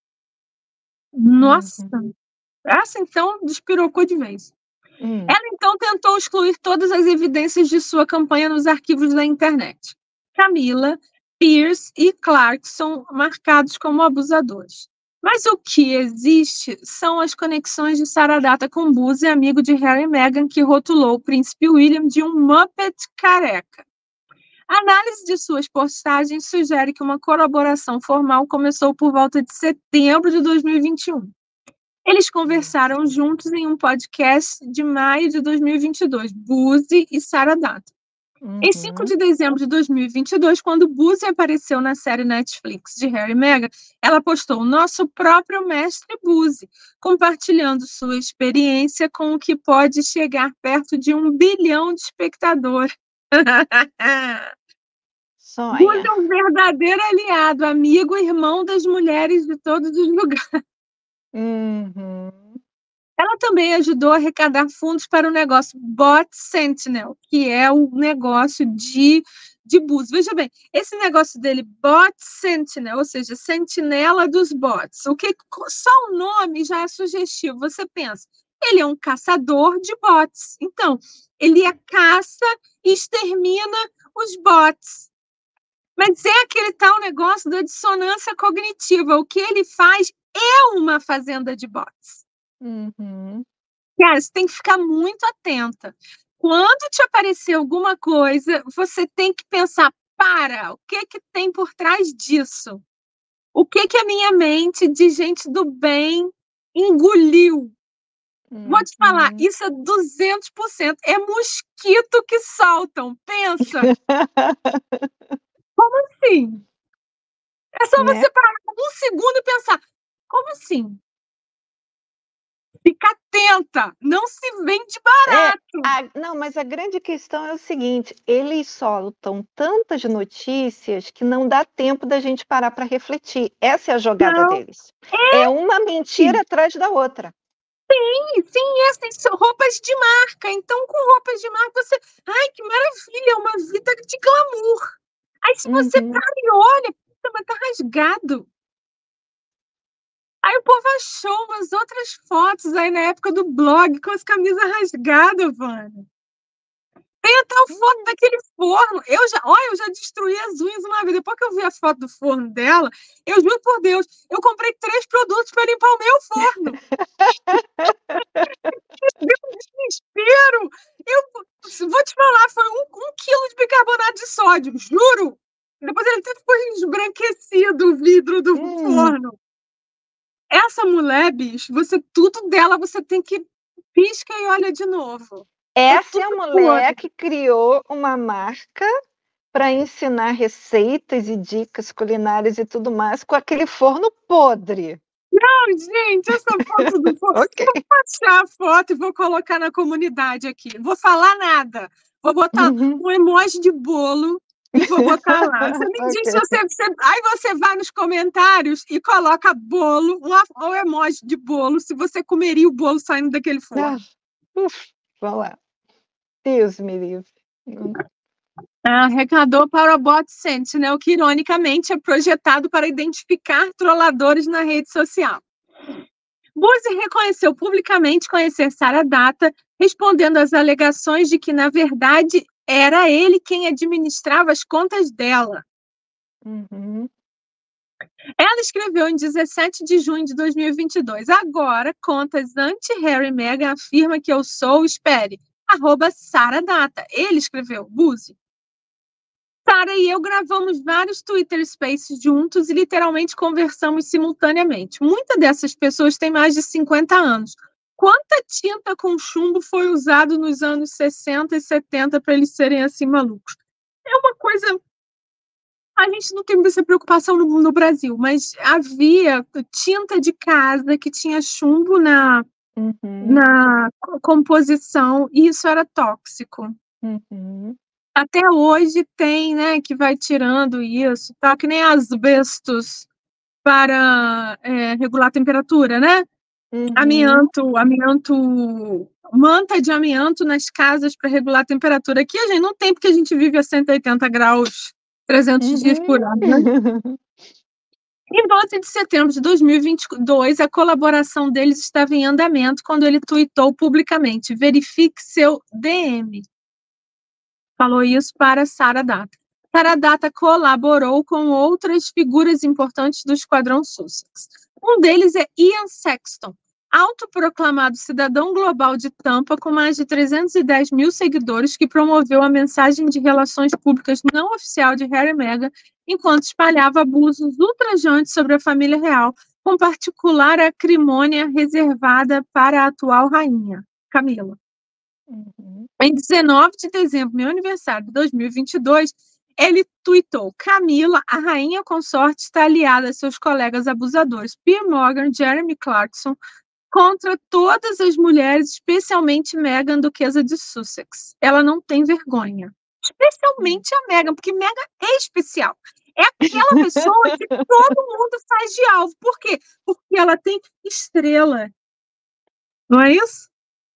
nossa, essa então despirocou de vez. Ela então tentou excluir todas as evidências de sua campanha nos arquivos da internet. Camila, Pierce e Clark são marcados como abusadores. Mas o que existe são as conexões de Sara Data com Buzzy, amigo de Harry e Meghan, que rotulou o príncipe William de um Muppet careca. A análise de suas postagens sugere que uma colaboração formal começou por volta de setembro de 2021. Eles conversaram juntos em um podcast de maio de 2022, Buzzy e Sara Data. Em 5 de dezembro de 2022, quando Buzzy apareceu na série Netflix de Harry e Meghan, ela postou nosso próprio mestre Buzzy, compartilhando sua experiência com o que pode chegar perto de 1 bilhão de espectadores. Buzzy é um verdadeiro aliado, amigo e irmão das mulheres de todos os lugares. Ela também ajudou a arrecadar fundos para o negócio Bot Sentinel, que é o negócio de Buzzy. Veja bem, esse negócio dele, Bot Sentinel, ou seja, sentinela dos bots. Só o nome já é sugestivo. Você pensa, ele é um caçador de bots. Então, ele caça e extermina os bots. Mas é aquele tal negócio da dissonância cognitiva. O que ele faz é uma fazenda de bots. Cara, você tem que ficar muito atenta. Quando te aparecer alguma coisa, você tem que pensar, o que tem por trás disso? O que a minha mente de gente do bem engoliu? Vou te falar, isso é 200%. É mosquito que soltam, pensa. Como assim? É só você parar um segundo e pensar, como assim? Fica atenta, não se vende barato. Não, mas a grande questão é o seguinte: eles soltam tantas notícias que não dá tempo da gente parar para refletir. Essa é a jogada deles. É uma mentira atrás da outra. Sim, essas são roupas de marca. Então, com roupas de marca, você... Ai, que maravilha, é uma vida de glamour. Aí, se você para e olha, mas tá rasgado. Aí o povo achou umas outras fotos aí na época do blog com as camisas rasgadas, Vânia. Tem até a foto daquele forno. Eu já destruí as unhas uma vez. Depois que eu vi a foto do forno dela, eu juro por Deus, eu comprei 3 produtos para limpar o meu forno. Deu um desespero. Eu vou te falar, foi 1 quilo de bicarbonato de sódio, juro. Depois ele até ficou esbranquecido o vidro do forno. Essa mulher, bicho, tudo dela você tem que pisca e olha de novo. Essa é a mulher que criou uma marca para ensinar receitas e dicas culinárias e tudo mais com aquele forno podre. Não, gente, essa foto do forno. Okay. Vou passar a foto e vou colocar na comunidade aqui. Não vou falar nada. Vou botar um emoji de bolo e vou botar lá. Você me diz aí você vai nos comentários e coloca bolo, um emoji de bolo, se você comeria o bolo saindo daquele forno. Vamos lá. Deus me livre. Arrecadou para o Bot Sentinel, que ironicamente é projetado para identificar trolladores na rede social. Buzzy reconheceu publicamente conhecer Sara Data, respondendo às alegações de que, na verdade, era ele quem administrava as contas dela. Ela escreveu em 17 de junho de 2022. Agora, contas anti-Harry e Meghan afirma que eu sou, espere, @Sara Data. Ele escreveu, Buzzy. Sara e eu gravamos vários Twitter Spaces juntos e literalmente conversamos simultaneamente. Muitas dessas pessoas têm mais de 50 anos. Quanta tinta com chumbo foi usado nos anos 60 e 70 para eles serem assim malucos? É uma coisa... A gente não tem essa preocupação no Brasil, mas havia tinta de casa que tinha chumbo na composição e isso era tóxico. Até hoje tem, né, que vai tirando isso, tá? Que nem asbestos para regular a temperatura, né? Amianto, manta de amianto nas casas para regular a temperatura. Aqui a gente não tem, porque a gente vive a 180 graus, 300 dias por ano, né? Em 12 de setembro de 2022, a colaboração deles estava em andamento quando ele tweetou publicamente: verifique seu DM. Falou isso para Sara Data. Sara Data colaborou com outras figuras importantes do Esquadrão Sussex. Um deles é Ian Sexton, autoproclamado cidadão global de Tampa, com mais de 310 mil seguidores, que promoveu a mensagem de relações públicas não oficial de Harry e Meghan, enquanto espalhava abusos ultrajantes sobre a família real, com particular acrimônia reservada para a atual rainha, Camila. Em 19 de dezembro, meu aniversário de 2022, ele tuitou: Camila, a rainha consorte, está aliada a seus colegas abusadores, Piers Morgan, Jeremy Clarkson, contra todas as mulheres, especialmente Meghan, duquesa de Sussex. Ela não tem vergonha. Especialmente a Meghan, porque Meghan é especial. É aquela pessoa que todo mundo faz de alvo. Por quê? Porque ela tem estrela. Não é isso?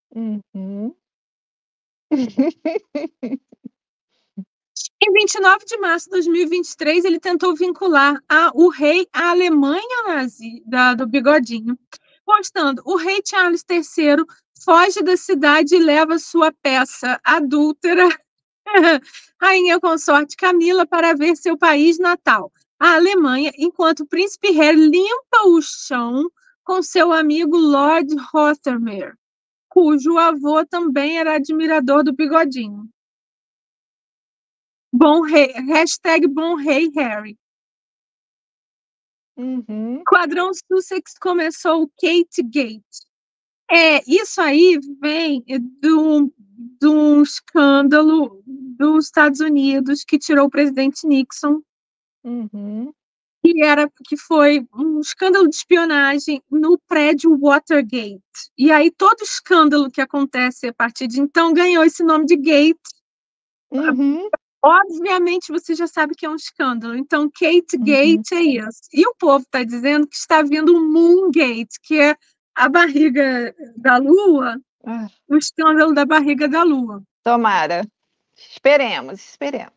Em 29 de março de 2023, ele tentou vincular o rei à Alemanha nazi, do bigodinho, postando: o rei Charles III foge da cidade e leva sua peça adúltera, rainha consorte Camila, para ver seu país natal, a Alemanha, enquanto o príncipe Harry limpa o chão com seu amigo Lord Rothermere, cujo avô também era admirador do bigodinho. Bom rei, hashtag Bom Rei Harry. Esquadrão Sussex começou o Kate Gate. Isso aí vem de um escândalo dos Estados Unidos que tirou o presidente Nixon, que foi um escândalo de espionagem no prédio Watergate. E aí todo escândalo que acontece a partir de então ganhou esse nome de Gate. Obviamente, você já sabe que é um escândalo. Então, Kate Gate é isso. E o povo está dizendo que está vindo o Moongate, que é a barriga da Lua, o escândalo da barriga da Lua. Tomara. Esperemos.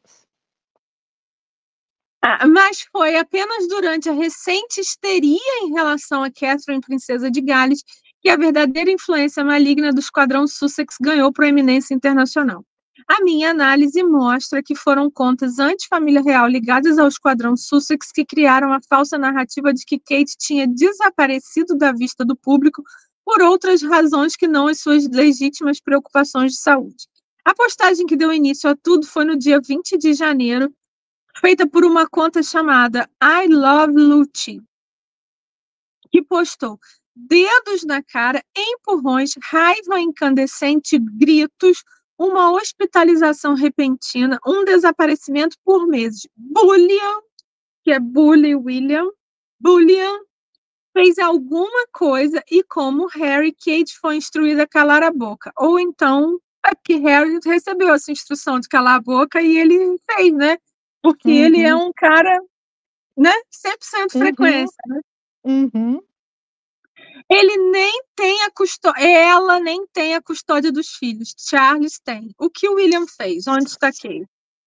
Mas foi apenas durante a recente histeria em relação a Catherine, princesa de Gales, que a verdadeira influência maligna do Esquadrão Sussex ganhou proeminência internacional. A minha análise mostra que foram contas anti-família real ligadas ao Esquadrão Sussex que criaram a falsa narrativa de que Kate tinha desaparecido da vista do público por outras razões que não as suas legítimas preocupações de saúde. A postagem que deu início a tudo foi no dia 20 de janeiro, feita por uma conta chamada I Love Lucci, que postou dedos na cara, empurrões, raiva incandescente, gritos, uma hospitalização repentina, um desaparecimento por meses. Bullion, que é Bully William, Bullion, fez alguma coisa e como Harry, Kate foi instruída a calar a boca. Ou então, é porque Harry recebeu essa instrução de calar a boca e ele fez, né? Porque ele é um cara, né? 100% frequência, né? Ele nem tem a custódia, ela nem tem a custódia dos filhos. Charles tem. O que o William fez? Onde está Kate?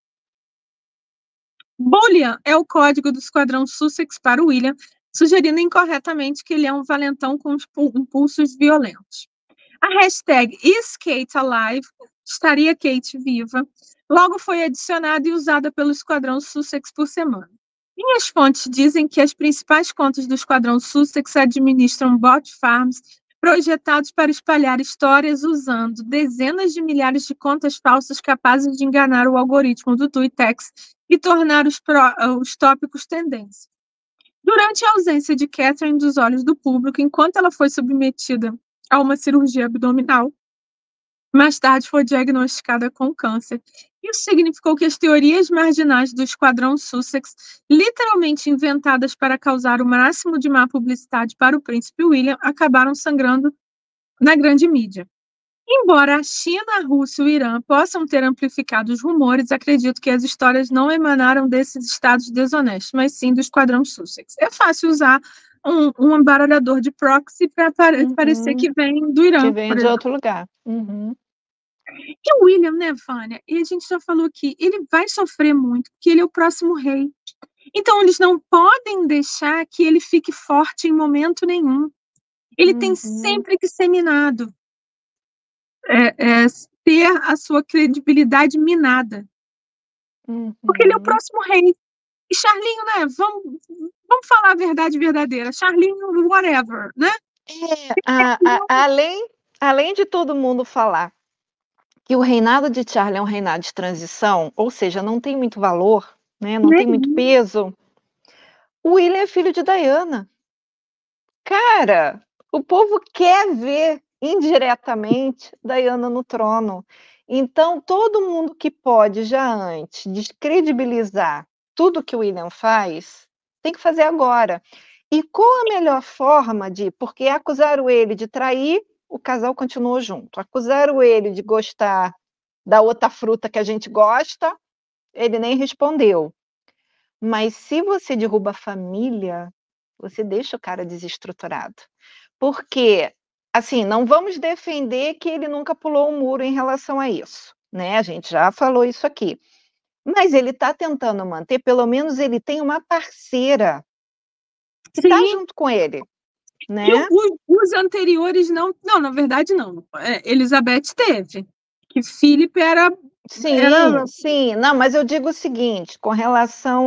Bullion é o código do Esquadrão Sussex para o William, sugerindo incorretamente que ele é um valentão com impulsos violentos. A hashtag #IsKateAlive, estaria Kate viva, logo foi adicionada e usada pelo Esquadrão Sussex por semana. Minhas fontes dizem que as principais contas do Esquadrão Sussex administram bot farms projetados para espalhar histórias usando dezenas de milhares de contas falsas capazes de enganar o algoritmo do Tuitex e tornar os tópicos tendência. Durante a ausência de Catherine dos olhos do público, enquanto ela foi submetida a uma cirurgia abdominal, mais tarde foi diagnosticada com câncer. Isso significou que as teorias marginais do Esquadrão Sussex, literalmente inventadas para causar o máximo de má publicidade para o príncipe William, acabaram sangrando na grande mídia. Embora a China, a Rússia e o Irã possam ter amplificado os rumores, acredito que as histórias não emanaram desses estados desonestos, mas sim do Esquadrão Sussex. É fácil usar um embaralhador de proxy para parecer que vem do Irã, Que vem por de exemplo. outro lugar. Uhum. E o William, né, Vânia? E a gente já falou aqui, ele vai sofrer muito, porque ele é o próximo rei. Então, eles não podem deixar que ele fique forte em momento nenhum. Ele tem sempre que ser minado. Ter a sua credibilidade minada. Porque ele é o próximo rei. E Charlinho, né? Vamos falar a verdade verdadeira. Charlinho, whatever, né? Além de todo mundo falar que o reinado de Charles é um reinado de transição, ou seja, não tem muito valor, né? Não tem muito peso, o William é filho de Diana. Cara, o povo quer ver indiretamente Diana no trono. Então, todo mundo que pode já antes descredibilizar tudo que o William faz, tem que fazer agora. E qual a melhor forma de... Porque acusaram ele de trair, o casal continuou junto. Acusaram ele de gostar da outra fruta que a gente gosta, ele nem respondeu. Mas se você derruba a família, você deixa o cara desestruturado. Porque, assim, não vamos defender que ele nunca pulou um muro em relação a isso, né? A gente já falou isso aqui. Mas ele está tentando manter, pelo menos ele tem uma parceira que está junto com ele, né? E os anteriores não... Não, na verdade, não. Elizabeth teve. Que Philip era... Sim. Não, mas eu digo o seguinte, com relação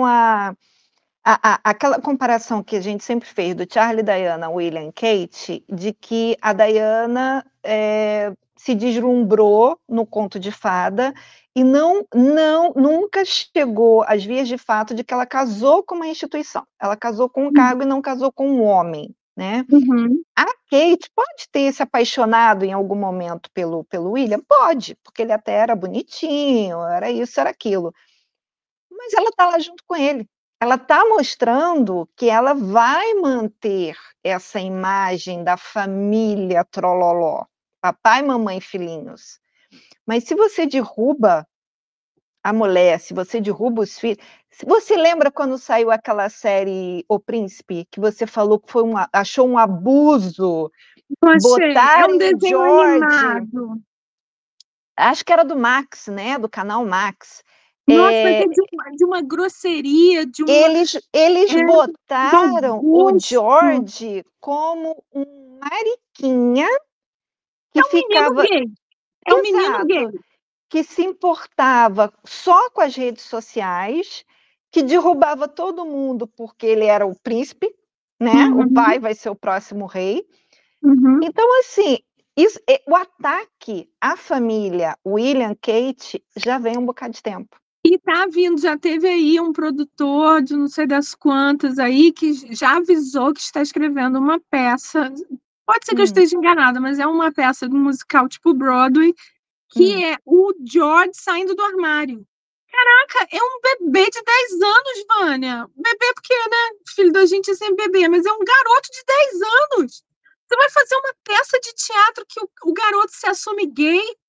aquela comparação que a gente sempre fez do Charlie, Diana, William e Kate, de que a Diana se deslumbrou no conto de fada e nunca chegou às vias de fato de que ela casou com uma instituição. Ela casou com um cargo e não casou com um homem, né? A Kate pode ter se apaixonado em algum momento pelo William? Pode, porque ele até era bonitinho, era isso, era aquilo. Mas ela está lá junto com ele. Ela está mostrando que ela vai manter essa imagem da família trololó, papai, mamãe, filhinhos. Mas se você derruba a mulher, se você derruba os filhos... Você lembra quando saiu aquela série O Príncipe, que você falou que achou um abuso? É um desenho animado. Acho que era do Max, né? Do canal Max. Nossa, mas é de uma grosseria, de uma... Eles botaram o George como um mariquinha que ficava... É um menino gay. Que se importava só com as redes sociais, que derrubava todo mundo porque ele era o príncipe, né? O pai vai ser o próximo rei. Então, assim, o ataque à família William Kate já vem um bocado de tempo. E tá vindo, já teve aí um produtor de não sei das quantas aí que já avisou que está escrevendo uma peça. Pode ser que eu esteja enganada, mas é uma peça de um musical tipo Broadway, que é o George saindo do armário. Caraca, é um bebê de 10 anos, Vânia. Bebê porque, né, filho da gente é sempre bebê, mas é um garoto de 10 anos. Você vai fazer uma peça de teatro que o garoto se assume gay? O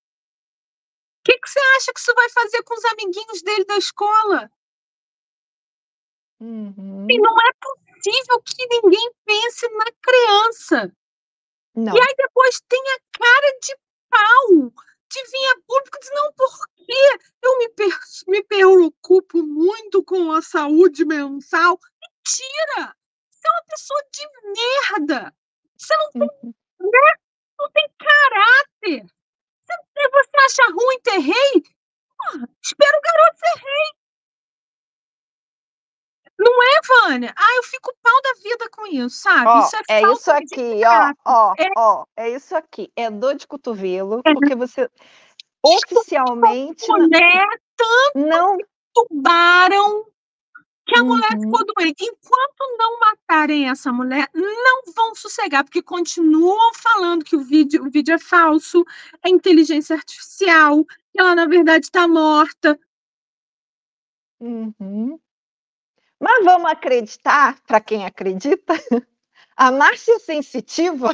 que você acha que isso vai fazer com os amiguinhos dele da escola? E não é possível que ninguém pense na criança. Não. E aí depois tem a cara de pau de vir a público e dizer, não, porque eu me preocupo muito com a saúde mental. Mentira! Você é uma pessoa de merda! Você não tem, né? Não tem caráter! Você acha ruim ter rei? Espera o garoto ser rei! Não é Vânia? Eu fico pau da vida com isso, sabe? Ó, Isso é é isso falta de aqui, tato. é isso aqui. É dor de cotovelo, É. porque você oficialmente Mulher, não. tubaram que a mulher Uhum, ficou doente. Enquanto não matarem essa mulher, não vão sossegar, porque continuam falando que o vídeo é falso, é inteligência artificial, que ela, na verdade, está morta. uhum. Mas vamos acreditar, para quem acredita, a Márcia Sensitiva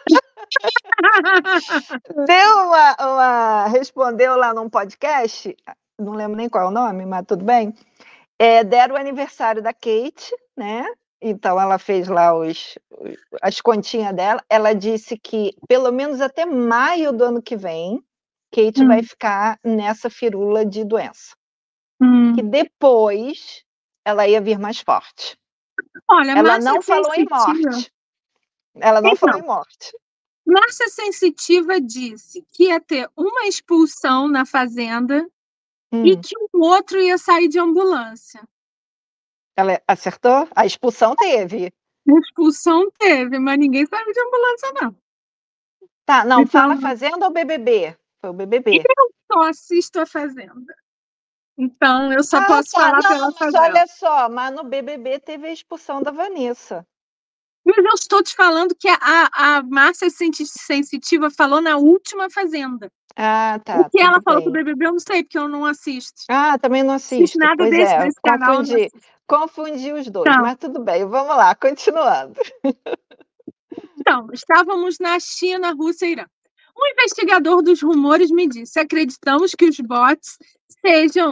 respondeu lá num podcast, não lembro nem qual é o nome, mas tudo bem. Deram o aniversário da Kate, né? Então ela fez lá as continhas dela. Ela disse que pelo menos até maio do ano que vem, Kate vai ficar nessa firula de doença. Que depois ela ia vir mais forte. Olha, Ela Márcia não falou em Sensitiva. morte. Ela não falou Então, em morte. Márcia Sensitiva disse que ia ter uma expulsão na fazenda e que o outro ia sair de ambulância. Ela acertou? A expulsão teve. A expulsão teve, mas ninguém saiu de ambulância, não. Tá, não, Então, fala Fazenda ou BBB? Foi o BBB. eu só assisto a Fazenda. Então, eu só posso Tá. falar Não, pela mas Fazenda. olha só, mas no BBB teve a expulsão da Vanessa. Mas eu estou te falando que a Márcia Sensitiva falou na última Fazenda. Tá, O que ela tudo falou pro bem. BBB, eu não sei, porque eu não assisto. Também não Assisto assisto. nada Pois é, desse canal, eu não assisto. confundi os dois, Então, mas tudo bem, vamos lá, continuando. Estávamos na China, Rússia e Irã. Um investigador dos rumores me disse: acreditamos que os bots sejam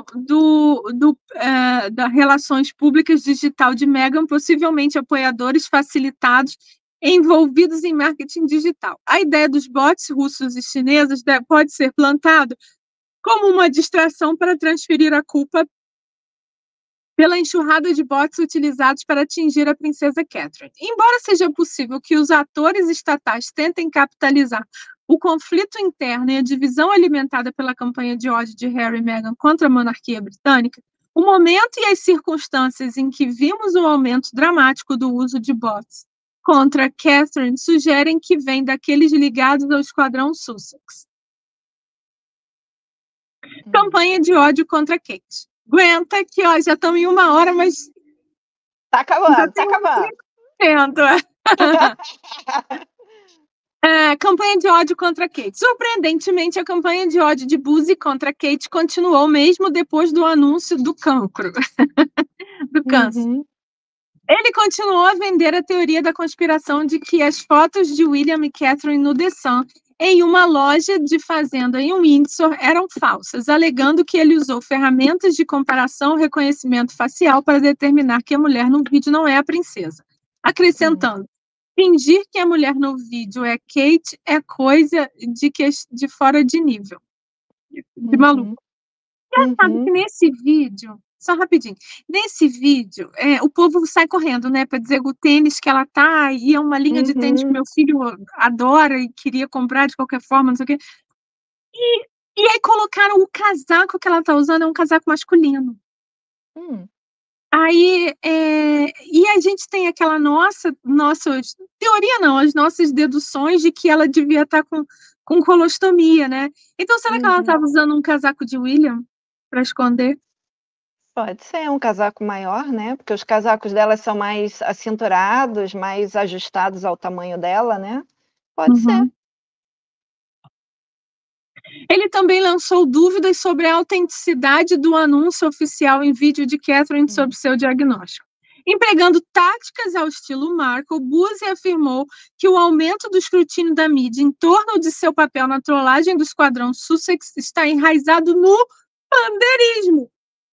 da Relações Públicas Digital de Meghan, possivelmente apoiadores facilitados envolvidos em marketing digital. A ideia dos bots russos e chineses pode ser plantado como uma distração para transferir a culpa pela enxurrada de bots utilizados para atingir a princesa Catherine. Embora seja possível que os atores estatais tentem capitalizar o conflito interno e a divisão alimentada pela campanha de ódio de Harry e Meghan contra a monarquia britânica, o momento e as circunstâncias em que vimos o aumento dramático do uso de bots contra Catherine sugerem que vem daqueles ligados ao esquadrão Sussex. Campanha de ódio contra Kate. Aguenta que já estamos em 1 hora, mas Tá acabando, tá acabando. Campanha de ódio contra Kate. Surpreendentemente, a campanha de ódio de Buzzy contra Kate continuou mesmo depois do anúncio do cancro. do câncer. Ele continuou a vender a teoria da conspiração de que as fotos de William e Catherine no The Sun em uma loja de fazenda em Windsor eram falsas, alegando que ele usou ferramentas de comparação e reconhecimento facial para determinar que a mulher no vídeo não é a princesa. Acrescentando, fingir que a mulher no vídeo é Kate é coisa de fora de nível, de maluco. Sabe que nesse vídeo, só rapidinho, nesse vídeo, o povo sai correndo, né, para dizer o tênis que ela tá, e é uma linha de tênis que meu filho adora e queria comprar de qualquer forma, não sei o quê. E aí colocaram o casaco que ela tá usando, é um casaco masculino. Aí, e a gente tem aquela nossa teoria não, as nossas deduções de que ela devia estar com colostomia, né? Então, será que ela estava usando um casaco de William para esconder? Pode ser um casaco maior, né? Porque os casacos dela são mais acinturados, mais ajustados ao tamanho dela, né? Pode ser. Ele também lançou dúvidas sobre a autenticidade do anúncio oficial em vídeo de Catherine sobre seu diagnóstico. Empregando táticas ao estilo Markle, Buzzy afirmou que o aumento do escrutínio da mídia em torno de seu papel na trollagem do esquadrão Sussex está enraizado no pandeirismo.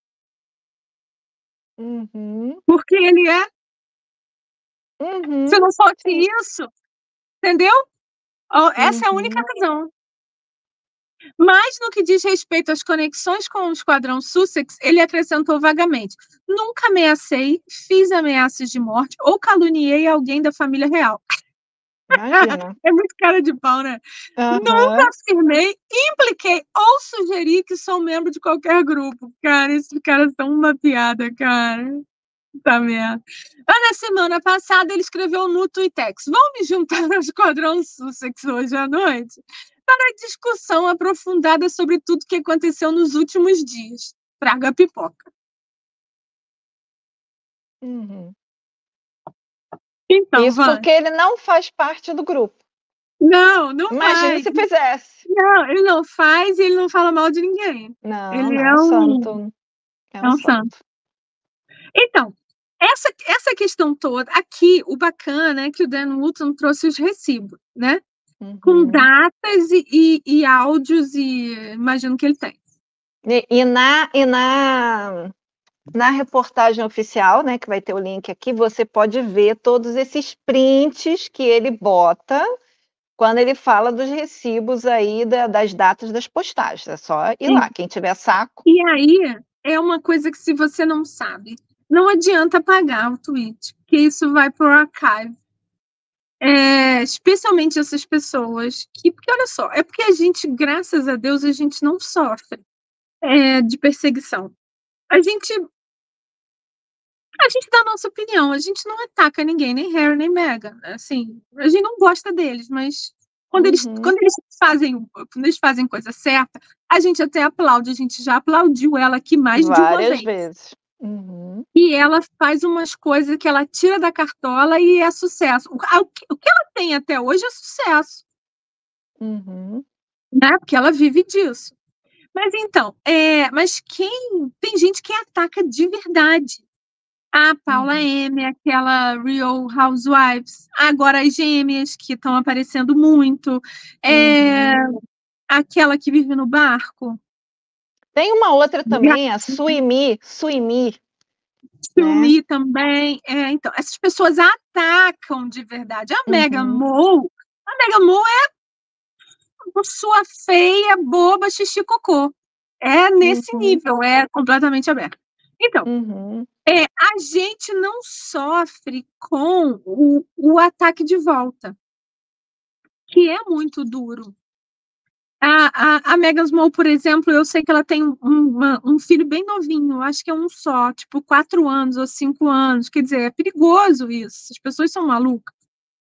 Porque ele é. Se não fosse isso, entendeu? Essa é a única razão. Mas, no que diz respeito às conexões com o esquadrão Sussex, ele acrescentou vagamente: nunca ameacei, fiz ameaças de morte ou caluniei alguém da família real. Imagina. É muito cara de pau, né? Nunca afirmei, impliquei ou sugeri que sou membro de qualquer grupo. Cara, esses caras são uma piada, cara. Tá vendo? Mas na semana passada ele escreveu no Tuitex: vão me juntar ao Esquadrão Sussex hoje à noite para discussão aprofundada sobre tudo que aconteceu nos últimos dias. Traga a pipoca. Uhum. Então, Isso porque ele não faz parte do grupo. Não Imagina faz. se fizesse. Não, ele não faz e ele não fala mal de ninguém. Não, Ele não, santo. É é um um santo. santo. Então, essa questão toda, aqui, o bacana é que o Dan Wootton trouxe os recibos, né? Com Uhum. datas e áudios, e imagino que ele tem. E na reportagem oficial, né, que vai ter o link aqui, você pode ver todos esses prints que ele bota quando ele fala dos recibos aí das datas das postagens. É só ir lá, quem tiver saco. E aí, é uma coisa que, se você não sabe, não adianta apagar o tweet, porque isso vai pro archive. Especialmente essas pessoas porque olha só, é porque a gente, graças a Deus, a gente não sofre de perseguição. A gente dá a nossa opinião, a gente não ataca ninguém, nem Harry, nem Meghan, assim, a gente não gosta deles, mas quando eles fazem coisa certa, a gente até aplaude, a gente já aplaudiu ela aqui mais de uma Várias vez. vezes. Uhum. E ela faz umas coisas que ela tira da cartola e é sucesso. O que ela tem até hoje é sucesso. Uhum. Né? Porque ela vive disso. Mas então, mas tem gente que ataca de verdade. A Paula M, aquela Real Housewives, agora as gêmeas que estão aparecendo muito, aquela que vive no barco. Tem uma outra também, a Suimi, Sumi também. Então, essas pessoas atacam de verdade. A Meghan Markle é sua feia, boba, xixi, cocô. É nesse nível, é completamente aberto. Então, a gente não sofre com o ataque de volta, que é muito duro. A Meghan Markle, por exemplo, eu sei que ela tem um filho bem novinho, acho que é um só, tipo 4 anos ou 5 anos. Quer dizer, é perigoso isso, as pessoas são malucas.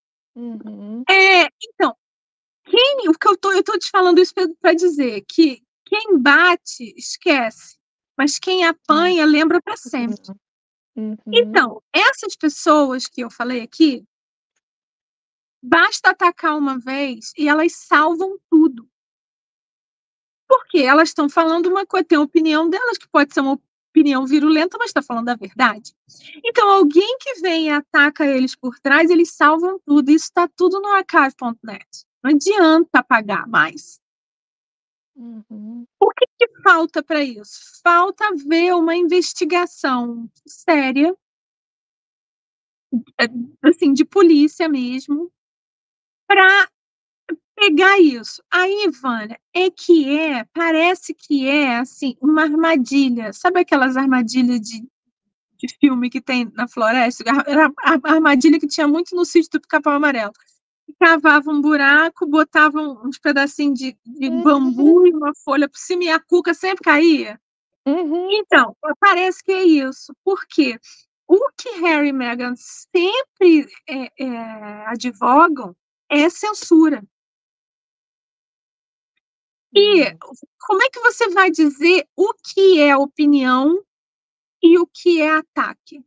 Então, o que eu tô te falando isso para dizer que quem bate, esquece, mas quem apanha, lembra para sempre. Então, essas pessoas que eu falei aqui, basta atacar uma vez e elas salvam tudo. Porque elas estão falando uma coisa, tem a opinião delas, que pode ser uma opinião virulenta, mas está falando a verdade. Então, alguém que vem e ataca eles por trás, eles salvam tudo. Isso está tudo no archive.net. Não adianta apagar mais. O que falta para isso? Falta ver uma investigação séria, assim, de polícia mesmo, para pegar isso. Aí, Vânia, parece que é, assim, uma armadilha. Sabe aquelas armadilhas de filme que tem na floresta? Era a armadilha que tinha muito no sítio do Pica-Pau Amarelo. Cavava um buraco, botavam uns pedacinhos de bambu e uma folha por cima e a cuca sempre caía. Então, parece que é isso. Por quê? O que Harry e Meghan sempre advogam é censura. E como é que você vai dizer o que é opinião e o que é ataque?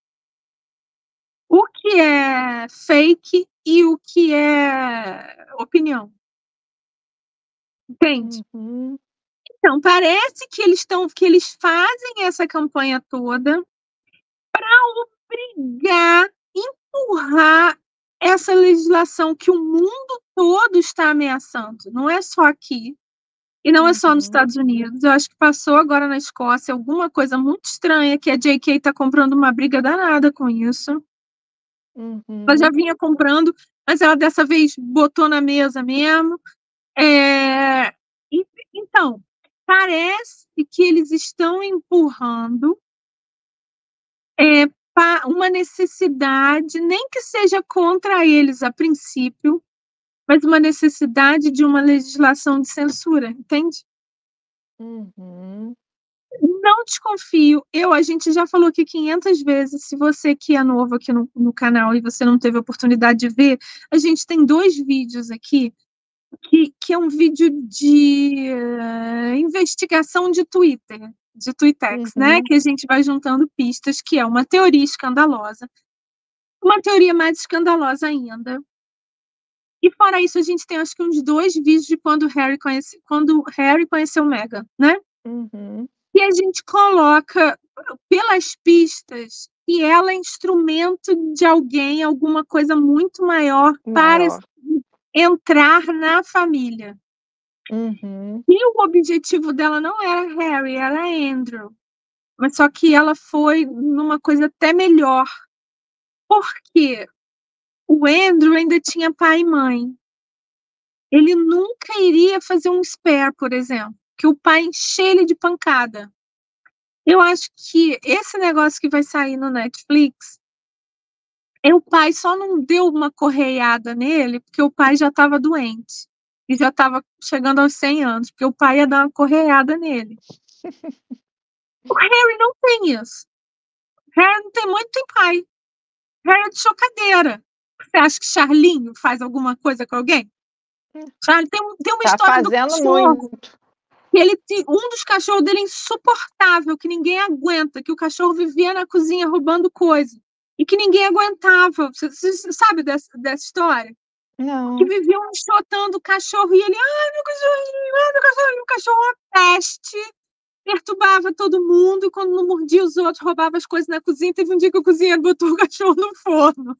O que é fake e o que é opinião? Entende? Então, parece que eles fazem essa campanha toda para obrigar, empurrar essa legislação que o mundo todo está ameaçando. Não é só aqui. E não é só nos Estados Unidos. Eu acho que passou agora na Escócia alguma coisa muito estranha, que a JK está comprando uma briga danada com isso. Ela já vinha comprando, mas ela dessa vez botou na mesa mesmo. Então, parece que eles estão empurrando uma necessidade, nem que seja contra eles a princípio, mas uma necessidade de uma legislação de censura, entende? Não Não desconfio. A gente já falou aqui 500 vezes. Se você que é novo aqui no canal e você não teve a oportunidade de ver, a gente tem 2 vídeos aqui, que é um vídeo de investigação de Twitter, de Twitex, né? Que a gente vai juntando pistas, que é uma teoria escandalosa, uma teoria mais escandalosa ainda. E fora isso, a gente tem acho que uns 2 vídeos de quando Harry conheceu Meghan, né? E a gente coloca pelas pistas que ela é instrumento de alguém, alguma coisa muito maior para entrar na família. E o objetivo dela não era Harry, era Andrew. Mas só que ela foi numa coisa até melhor. Porque o Andrew ainda tinha pai e mãe. Ele nunca iria fazer um spare, por exemplo, que o pai enche ele de pancada. Eu acho que esse negócio que vai sair no Netflix, o pai só não deu uma correiada nele porque o pai já estava doente. E já estava chegando aos 100 anos, porque o pai ia dar uma correiada nele. O Harry não tem isso. O Harry não tem mãe, não tem pai. O Harry é de chocadeira. Você acha que Charlinho faz alguma coisa com alguém? Charlie tem uma história do cachorro. Que um dos cachorros dele é insuportável, que ninguém aguenta, que o cachorro vivia na cozinha roubando coisa. E que ninguém aguentava. Você sabe dessa história? Não. Que viviam enxotando o cachorro e ele, meu cachorrinho, o cachorro é uma peste, perturbava todo mundo, e quando não mordia os outros, roubava as coisas na cozinha. Teve um dia que o cozinheiro botou o cachorro no forno.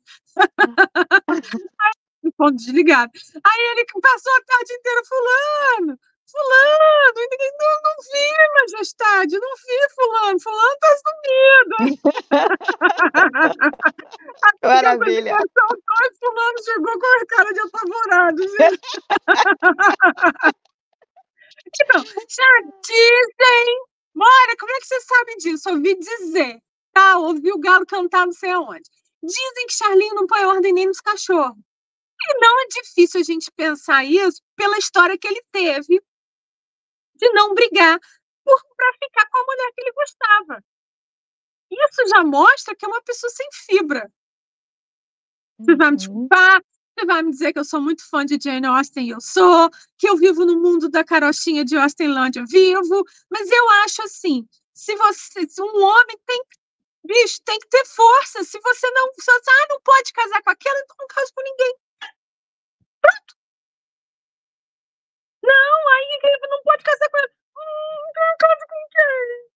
No forno desligado. Aí ele passou a tarde inteira, fulano, e ninguém não vi, majestade, não vi fulano tá sumido. Maravilha. Fulano chegou com a cara de apavorado, gente. Então, já dizem, Mora, como é que você sabe disso? Ouvi dizer, tá? Ouvi o galo cantar não sei aonde. Dizem que Charlinho não põe ordem nem nos cachorros. E não é difícil a gente pensar isso pela história que ele teve de não brigar para ficar com a mulher que ele gostava. Isso já mostra que é uma pessoa sem fibra. Você vai me desculpar, você vai me dizer que eu sou muito fã de Jane Austen, e eu sou, que eu vivo no mundo da carochinha de Austenlândia, vivo, mas eu acho assim, se um homem tem que ter força, se você não pode casar com aquela, então não casa com ninguém. Pronto. Não, aí não pode casar com ela. Não casa com quem?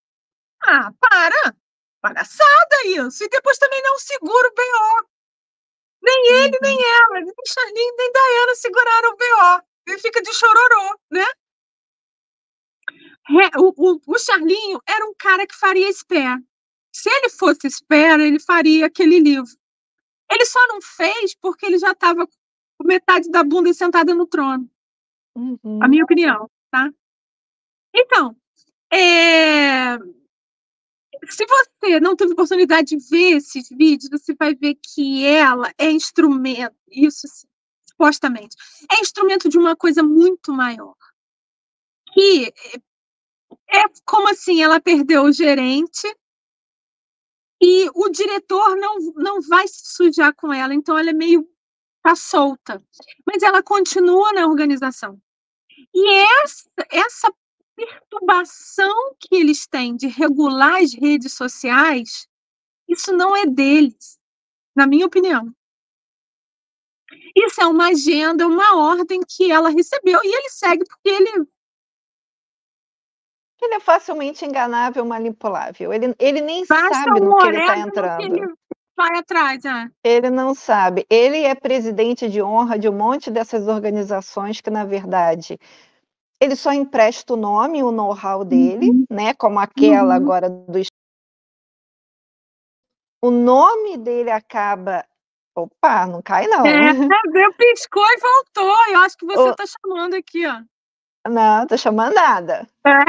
Palhaçada isso. E depois também não segura o B.O. Nem ele, nem ela, nem Charlinho, nem Diana seguraram o B.O. Ele fica de chororô, né? O Charlinho era um cara que faria spare. Se ele fosse spare, ele faria aquele livro. Ele só não fez porque ele já estava com metade da bunda sentada no trono. A minha opinião, tá? Então, se você não teve oportunidade de ver esses vídeos, você vai ver que ela é instrumento, isso supostamente, é instrumento de uma coisa muito maior. Que é como assim, ela perdeu o gerente e o diretor não vai se sujar com ela, então ela é meio tá solta. Mas ela continua na organização. E essa perturbação que eles têm de regular as redes sociais, isso não é deles, na minha opinião. Isso é uma agenda, uma ordem que ela recebeu e ele segue porque ele é facilmente enganável, manipulável. Ele nem sabe no que ele está entrando. Ele vai atrás, Ele não sabe. Ele é presidente de honra de um monte dessas organizações que, na verdade, ele só empresta o nome e o know-how dele, né? Como aquela agora do... O nome dele acaba... Opa, não cai não. Piscou e voltou. Eu acho que você está chamando aqui, ó. Não, tô chamando nada.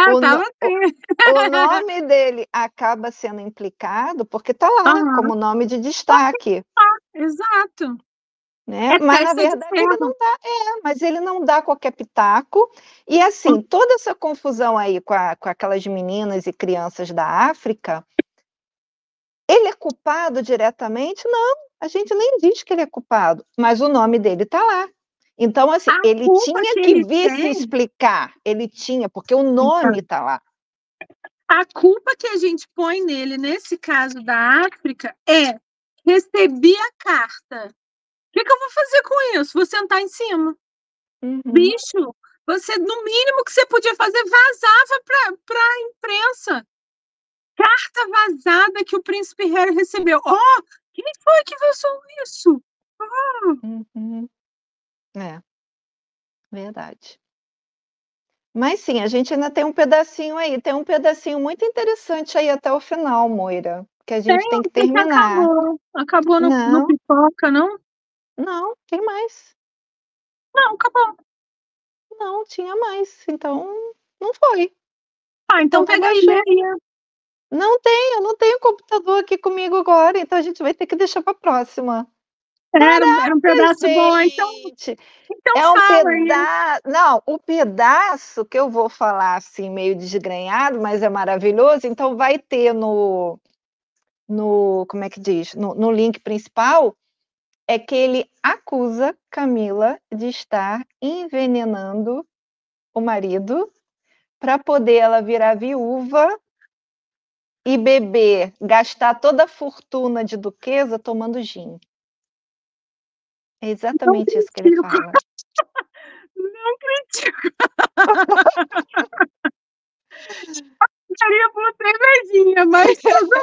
O nome dele acaba sendo implicado porque tá lá como nome de destaque. Exato. né? É Mas na testa de verdade ele ferro. não dá, mas ele não dá qualquer pitaco. E assim, toda essa confusão aí com aquelas meninas e crianças da África, ele é culpado diretamente? Não, a gente nem diz que ele é culpado, mas o nome dele está lá. Então, assim, A ele culpa tinha que que ele vir se tem, explicar, ele tinha, porque o nome está lá. a culpa que a gente põe nele, nesse caso da África, é recebi a carta. O que eu vou fazer com isso? Vou sentar em cima. Uhum. Bicho, você, no mínimo que você podia fazer, vazava para a imprensa. Carta vazada que o príncipe Harry recebeu. Oh, quem foi que vazou isso? Uhum. É, verdade. Mas sim, a gente ainda tem um pedacinho aí, tem um pedacinho muito interessante aí até o final, Moira, que a gente tem que Tem que terminar. acabou no Não, pipoca, não? não, tem mais. Não, acabou. Não, tinha mais. Então, não foi. Ah, então Então não pega aí, baixou. leia. Não tenho, eu não tenho computador aqui comigo agora, então a gente vai ter que deixar para a próxima. Era um pedaço bom, Gente, então é um fala aí. pedaço. Não, o pedaço que eu vou falar assim, meio desgrenhado, mas é maravilhoso. Então, vai ter como é que diz? No link principal, é que ele acusa Camila de estar envenenando o marido para poder ela virar viúva e beber, gastar toda a fortuna de duquesa tomando gin. É Não exatamente isso que ele critico, fala. não critico. Queria por cervejinha, mas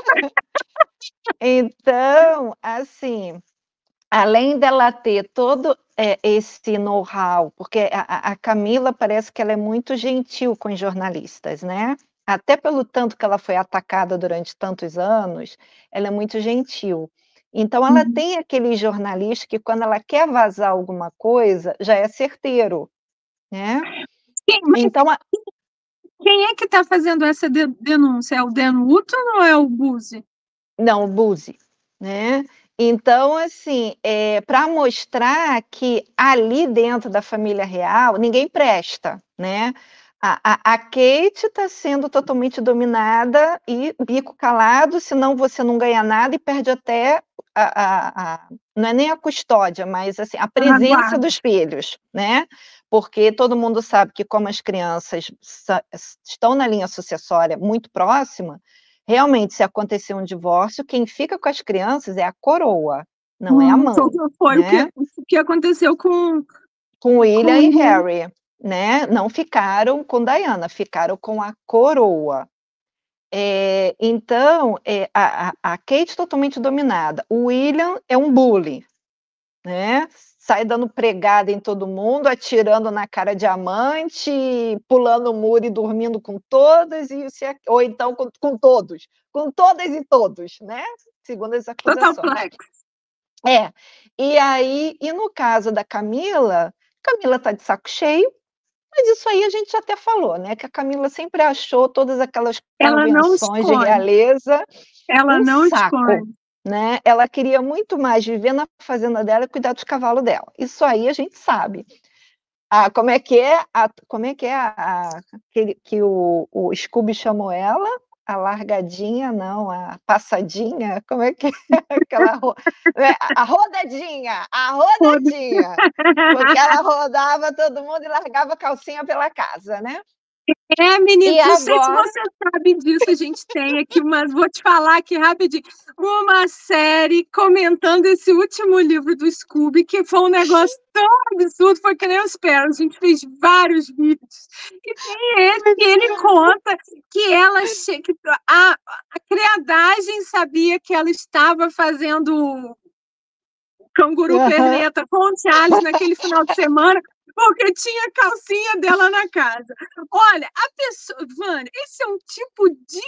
Então, assim, além dela ter todo esse know-how, porque a Camila parece que ela é muito gentil com os jornalistas, né? Até pelo tanto que ela foi atacada durante tantos anos, ela é muito gentil. Então, ela tem aquele jornalista que, quando ela quer vazar alguma coisa, já é certeiro, né? mas Então, quem é que está fazendo essa denúncia? É o Dan Hutton ou é o Buzzi? não, o Buzzi, né? Então, assim, para mostrar que ali dentro da família real ninguém presta, né? A Kate está sendo totalmente dominada e bico calado, senão você não ganha nada e perde até não é nem a custódia, mas assim, a presença dos filhos, né? Porque todo mundo sabe que, como as crianças estão na linha sucessória muito próxima, realmente, se acontecer um divórcio, quem fica com as crianças é a coroa, não é a mãe, Foi né? o que aconteceu Com com William e Harry, né? Não ficaram com Diana, ficaram com a coroa. Então, a Kate totalmente dominada. O William é um bully, né? Sai dando pregada em todo mundo, atirando na cara de amante, pulando o muro e dormindo com todas, ou então com todos, com todas e todos, né? Segundo as Total acusações. Plex. E aí, e no caso da Camila, Camila tá de saco cheio, mas isso aí a gente já até falou, né? Que a Camila sempre achou todas aquelas Ela não convenções de esconde. realeza Ela um não saco, esconde. né? Ela queria muito mais viver na fazenda dela e cuidar dos cavalos dela. Isso aí a gente sabe. Como é que é? Como é que é que o Scooby chamou ela? A largadinha, não, a passadinha, como é que é aquela a rodadinha, a rodadinha, porque ela rodava todo mundo e largava a calcinha pela casa, né? Menino, E não sei se agora você sabe disso, a gente tem aqui, mas vou te falar aqui rapidinho, uma série comentando esse último livro do Scooby, que foi um negócio tão absurdo, foi que nem os Sparrows, a gente fez vários vídeos, e tem esse que ele conta que ela que a criadagem sabia que ela estava fazendo canguru perneta com o Charles naquele final de semana, porque tinha calcinha dela na casa. Olha, a pessoa, Vânia, esse é um tipo de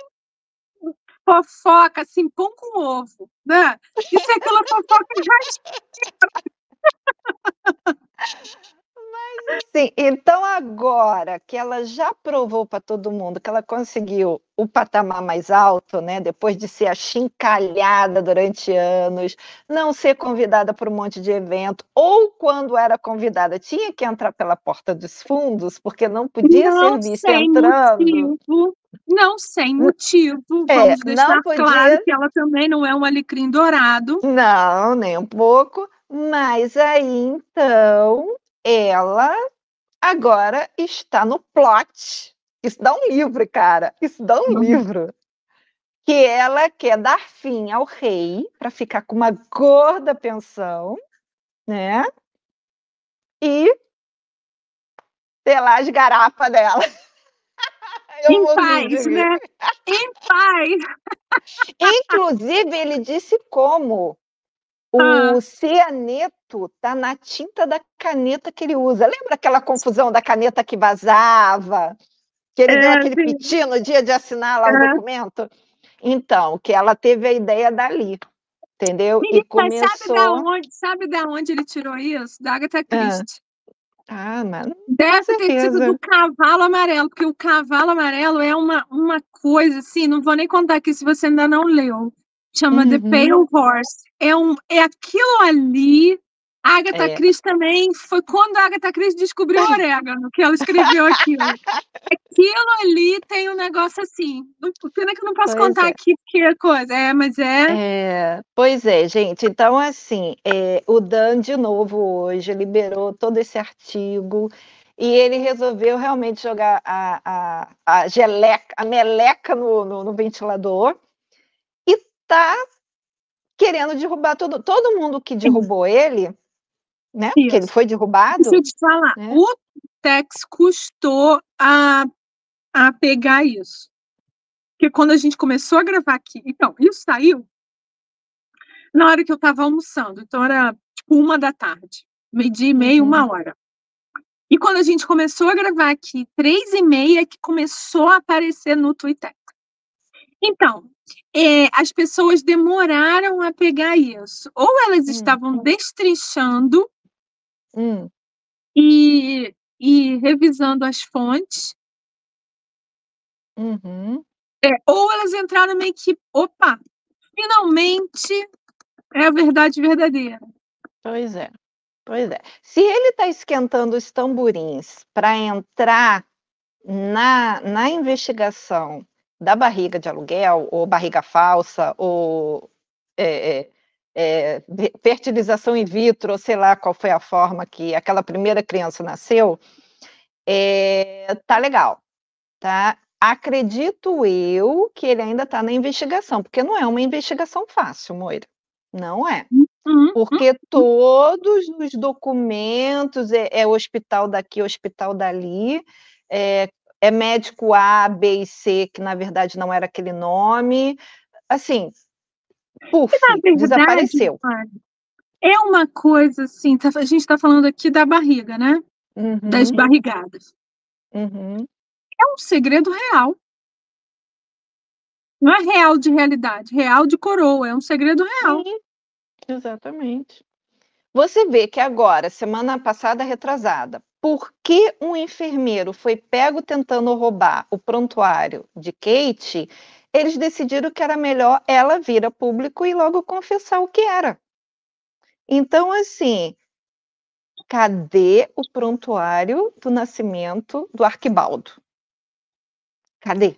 fofoca, assim, pão com ovo, né? Isso é aquela fofoca. assim, então agora que ela já provou para todo mundo que ela conseguiu o patamar mais alto, né? Depois de ser achincalhada durante anos, não ser convidada para um monte de evento, ou quando era convidada tinha que entrar pela porta dos fundos, porque não podia ser Não vista sem entrando. motivo, não sem motivo. É, Vamos não deixar claro podia, que ela também não é um alecrim dourado. não, nem um pouco, mas aí então ela agora está no plot. Isso dá um livro, cara. Isso dá um livro. Que ela quer dar fim ao rei para ficar com uma gorda pensão, né? E ter lá as garrafas dela. Eu Em morri de paz, rir. né? Em paz. Inclusive, ele disse como Ah, o cianeto tá na tinta da caneta que ele usa. Lembra aquela confusão da caneta que vazava? Que ele deu aquele sim, piti no dia de assinar lá o documento? Então, que ela teve a ideia dali, entendeu? E Menina, mas começou. sabe da onde ele tirou isso? Da Agatha Ah, Christie. mas com Deve ter sido do certeza. cavalo amarelo, porque o cavalo amarelo é uma coisa assim, não vou nem contar aqui se você ainda não leu. Chama The Pale Uhum, Horse. É aquilo ali. A Agatha é. Christie também foi quando a Agatha Christie descobriu o orégano, que ela escreveu aquilo. Aquilo ali tem um negócio assim. Pena que eu não posso Pois contar é. aqui porque é coisa. Mas é. Pois é, gente. Então, assim, o Dan, de novo, hoje liberou todo esse artigo e ele resolveu realmente jogar a geleca, a meleca no ventilador e tá querendo derrubar todo mundo que derrubou ele, né? Que ele Isso. foi Deixa eu derrubado, te falar. né? O Tex custou a pegar isso. Porque quando a gente começou a gravar aqui, então, isso saiu na hora que eu estava almoçando. Então era tipo 1 da tarde, meio-dia e meia, Uhum, 1 hora. E quando a gente começou a gravar aqui, 3h30, que começou a aparecer no Twitter. Então, as pessoas demoraram a pegar isso. Ou elas hum, estavam destrinchando hum, e revisando as fontes, uhum. ou elas entraram meio que, opa, finalmente é a verdade verdadeira. Pois é, pois é. Se ele está esquentando os tamborins para entrar na investigação da barriga de aluguel, ou barriga falsa, ou é, fertilização in vitro, ou sei lá qual foi a forma que aquela primeira criança nasceu, tá legal, tá? Acredito eu que ele ainda está na investigação, porque não é uma investigação fácil, Moira. Não é. Uhum, Porque todos os documentos, é hospital daqui, hospital dali, é médico A, B e C, que na verdade não era aquele nome. Assim, na puf, verdade, desapareceu. Fanny, é uma coisa assim, a gente está falando aqui da barriga, né? Das Uhum, barrigadas. uhum. É um segredo real. Não é real de realidade, real de coroa, é um segredo real. Sim, exatamente. Você vê que agora, semana passada retrasada, por que um enfermeiro foi pego tentando roubar o prontuário de Kate, eles decidiram que era melhor ela vir a público e logo confessar o que era. Então, assim, cadê o prontuário do nascimento do Arquibaldo? Cadê?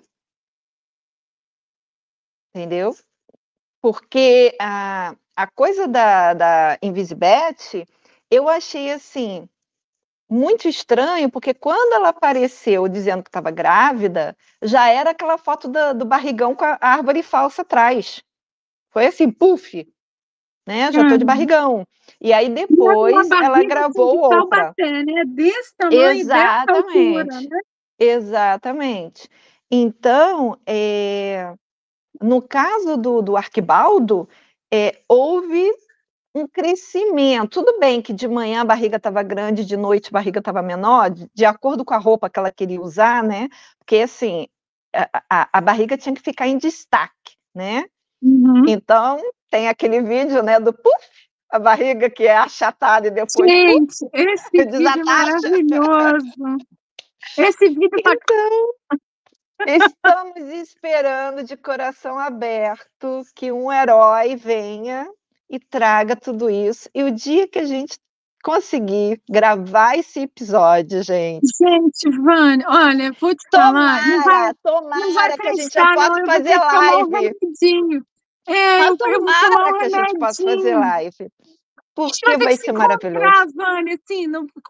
Entendeu? Porque a coisa da Invisibeth, eu achei assim muito estranho, porque quando ela apareceu dizendo que estava grávida, já era aquela foto do barrigão com a árvore falsa atrás. Foi assim, puf, né? Já estou de Hum. barrigão. E aí E é uma depois ela barriga assim gravou de outra. Taubaté, né? Desse tamanho, dessa altura, Exatamente, né? exatamente. Então, no caso do Arquibaldo, houve um crescimento. Tudo bem que de manhã a barriga estava grande, de noite a barriga estava menor, de acordo com a roupa que ela queria usar, né? Porque assim, a barriga tinha que ficar em destaque, né? Uhum. Então, tem aquele vídeo, né, do puf, A barriga que é achatada e depois Gente, esse vídeo é desatacha. maravilhoso. Esse vídeo tá Estamos esperando de coração aberto que um herói venha e traga tudo isso. E o dia que a gente conseguir gravar esse episódio, gente, Gente, Vânia, olha, vou te falar, não vai tomara que a gente já prestar não, possa eu vou fazer ter que tomar um live. remedinho. Mas Eu vou tomar tomara um que a gente possa fazer remedinho. live, A gente vai porque ter que vai se ser maravilhoso. encontrar, Vânia, assim,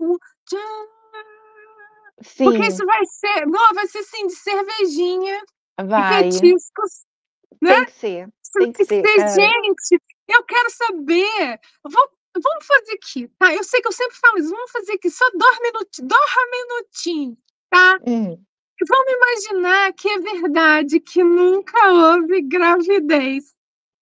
porque Sim, isso vai ser, não, vai ser assim, de cervejinha e vai. petiscos, né? Tem que ser, tem que Tem que ser, ser, cara. gente, eu quero saber. Vamos fazer aqui, tá? Eu sei que eu sempre falo isso, vamos fazer aqui, só 2 minutinhos, tá? Hum, Vamos imaginar que é verdade, que nunca houve gravidez,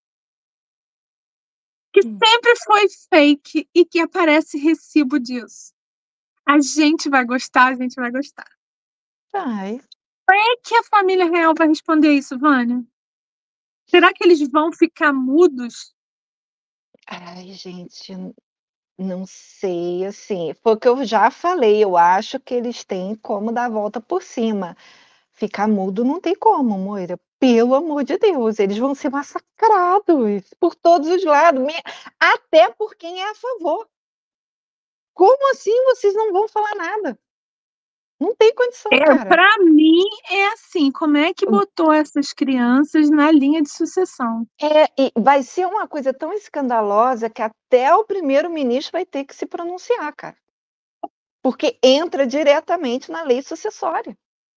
que hum. sempre foi fake e que aparece recibo disso. A gente vai gostar, a gente vai gostar. Vai. É que a família real vai responder isso, Vânia? Será que eles vão ficar mudos? Ai, gente, não sei, assim, foi o que eu já falei, eu acho que eles têm como dar a volta por cima. Ficar mudo não tem como, Moira, pelo amor de Deus, eles vão ser massacrados por todos os lados, até por quem é a favor. Como assim vocês não vão falar nada? Não tem condição, cara. Para mim, é assim: como é que botou essas crianças na linha de sucessão? E vai ser uma coisa tão escandalosa que até o primeiro-ministro vai ter que se pronunciar, cara. Porque entra diretamente na lei sucessória.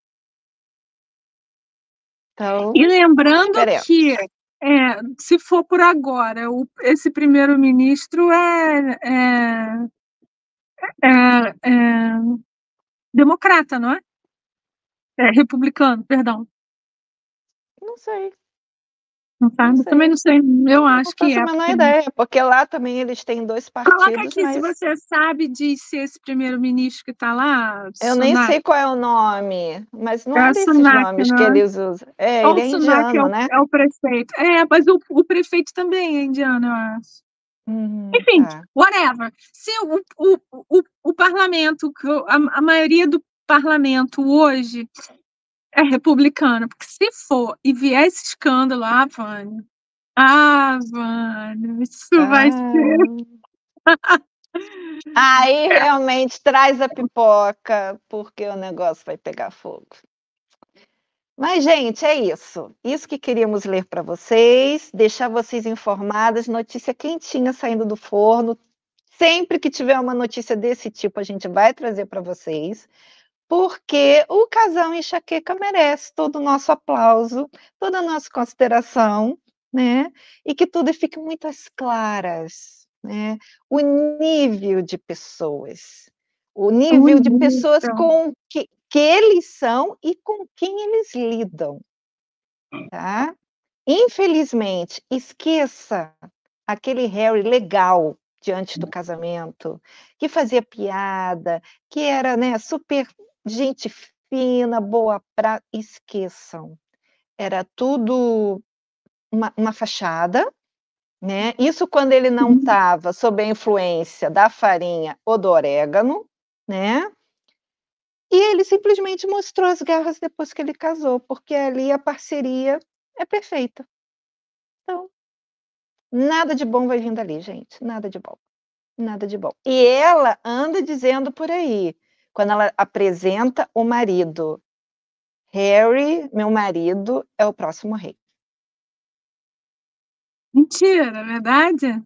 Então, E lembrando esperemos. que, se for por agora, esse primeiro-ministro é democrata, não é? É republicano, perdão. Não sei, Não não sabe? Também sei. não sei. Eu Não acho que faço a é. menor Porque... ideia, porque lá também eles têm 2 Coloca partidos, aqui se mas você sabe de se esse primeiro-ministro que está lá, eu nem Sunak. sei qual é o nome, mas não É é a desses Sunak, nomes que não é? eles usam. É, Ou ele o é Sunak indiano, né? é o prefeito. Mas o prefeito também é indiano, eu acho. Enfim, Tá. whatever. Se o parlamento, a maioria do parlamento hoje é republicano, porque se for e vier esse escândalo, Vânia, isso vai ser. Ah. Aí realmente traz a pipoca, porque o negócio vai pegar fogo. Mas, gente, é isso. Isso que queríamos ler para vocês, deixar vocês informadas, notícia quentinha saindo do forno. Sempre que tiver uma notícia desse tipo, a gente vai trazer para vocês, porque o casal Enxaqueca merece todo o nosso aplauso, toda a nossa consideração, né? E que tudo fique muito às claras, né? O nível de pessoas, o nível de pessoas Bonito. com que eles são e com quem eles lidam, tá? Infelizmente, esqueça aquele Harry legal diante do casamento, que fazia piada, que era, né, super gente fina, boa pra esqueçam. Era tudo uma fachada, né? Isso quando ele não estava sob a influência da farinha ou do orégano, né? E ele simplesmente mostrou as garras depois que ele casou, porque ali a parceria é perfeita. Então, nada de bom vai vir dali, gente, nada de bom, nada de bom. E ela anda dizendo por aí, quando ela apresenta o marido: "Harry, meu marido, é o próximo rei". Mentira, é verdade?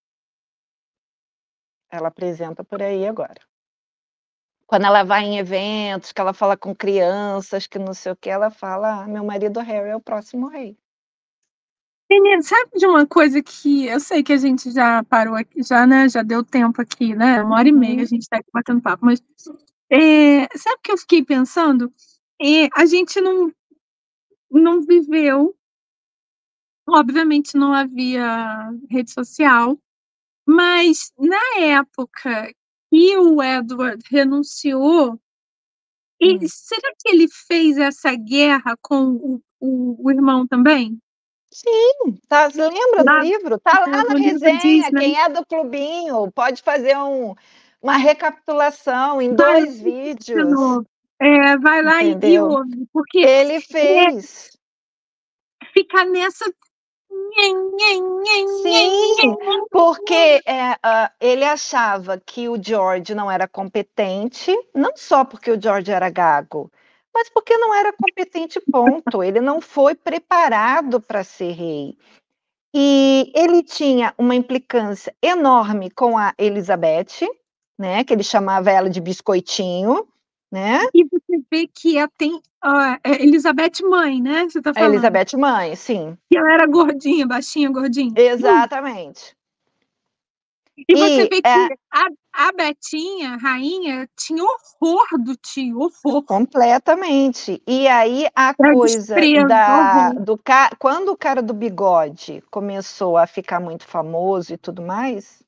Ela apresenta por aí agora. Quando ela vai em eventos, que ela fala com crianças, que não sei o quê, ela fala: "Ah, meu marido Harry é o próximo rei". Menina, sabe de uma coisa que eu sei que a gente já parou aqui, já, né? Já deu tempo aqui, né? 1h30 a Uhum. gente está aqui batendo papo, mas sabe o que eu fiquei pensando? A gente não viveu, obviamente não havia rede social, mas na época que o Edward renunciou, e será que ele fez essa guerra com o irmão também? Sim, tá, você lembra do Lá livro? Tá lá na no livro diz, resenha, né? quem é do clubinho pode fazer uma recapitulação em Vai 2 de vídeos, novo. Vai lá e entendeu? ouve, porque Ele fez. ficar nessa. Nhen, nhen, nhen, nhen, Sim, nhen. porque, ele achava que o George não era competente, não só porque o George era gago, mas porque não era competente, ponto. Ele não foi preparado para ser rei. E ele tinha uma implicância enorme com a Elizabeth, né, que ele chamava ela de biscoitinho, né, E você vê que tem Elizabeth mãe, né? Você está a falando. Elizabeth mãe, sim, Que ela era gordinha, baixinha, gordinha. exatamente. E você E, vê que a Betinha, a rainha, tinha horror do tio, horror. completamente. E aí a Era coisa desprezo, horror. quando o cara do bigode começou a ficar muito famoso e tudo mais,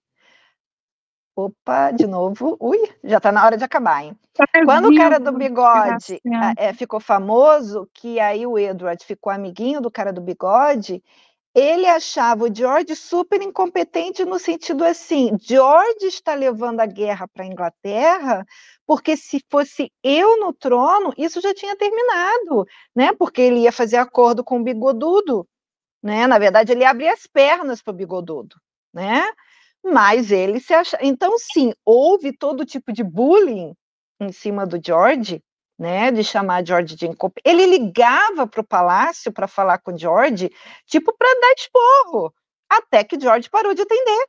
opa, de novo, ui, já tá na hora de acabar, hein. É Quando o cara do vivo, bigode, desgraçado. ficou famoso, que aí o Edward ficou amiguinho do cara do bigode, ele achava o George super incompetente no sentido assim: "George está levando a guerra para a Inglaterra, porque se fosse eu no trono, isso já tinha terminado", né, porque ele ia fazer acordo com o bigodudo, né, na verdade ele ia abrir as pernas para o bigodudo, né. Mas ele se acha então sim, houve todo tipo de bullying em cima do George, né, de chamar George de ele ligava para o palácio para falar com George, tipo para dar esporro, até que George parou de atender.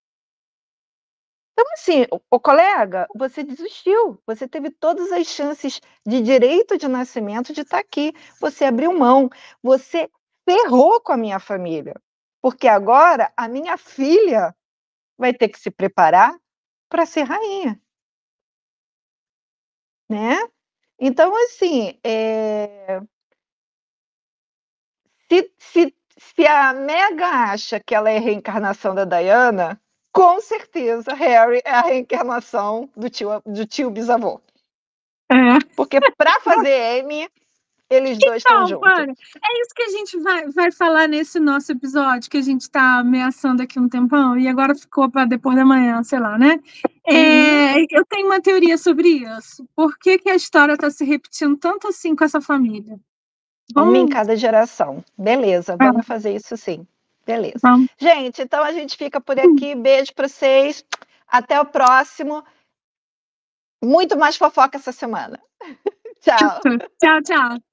Então assim, ô colega, você desistiu, você teve todas as chances de direito de nascimento de estar aqui, você abriu mão, você ferrou com a minha família, porque agora a minha filha vai ter que se preparar para ser rainha, né. Então, assim, se a Meghan acha que ela é a reencarnação da Diana, com certeza Harry é a reencarnação do tio bisavô. É. Porque para fazer Amy, eles 2 estão Então, juntos. mano, é isso que a gente vai falar nesse nosso episódio, que a gente está ameaçando aqui um tempão, e agora ficou para depois da manhã, sei lá, né? Uhum. Eu tenho uma teoria sobre isso. Por que que a história está se repetindo tanto assim com essa família? Uma em Vamos, cada geração. Beleza, vamos fazer isso sim. Beleza. vamos. Gente, então a gente fica por aqui. Beijo para vocês. Até o próximo. Muito mais fofoca essa semana. Tchau. Tchau, tchau.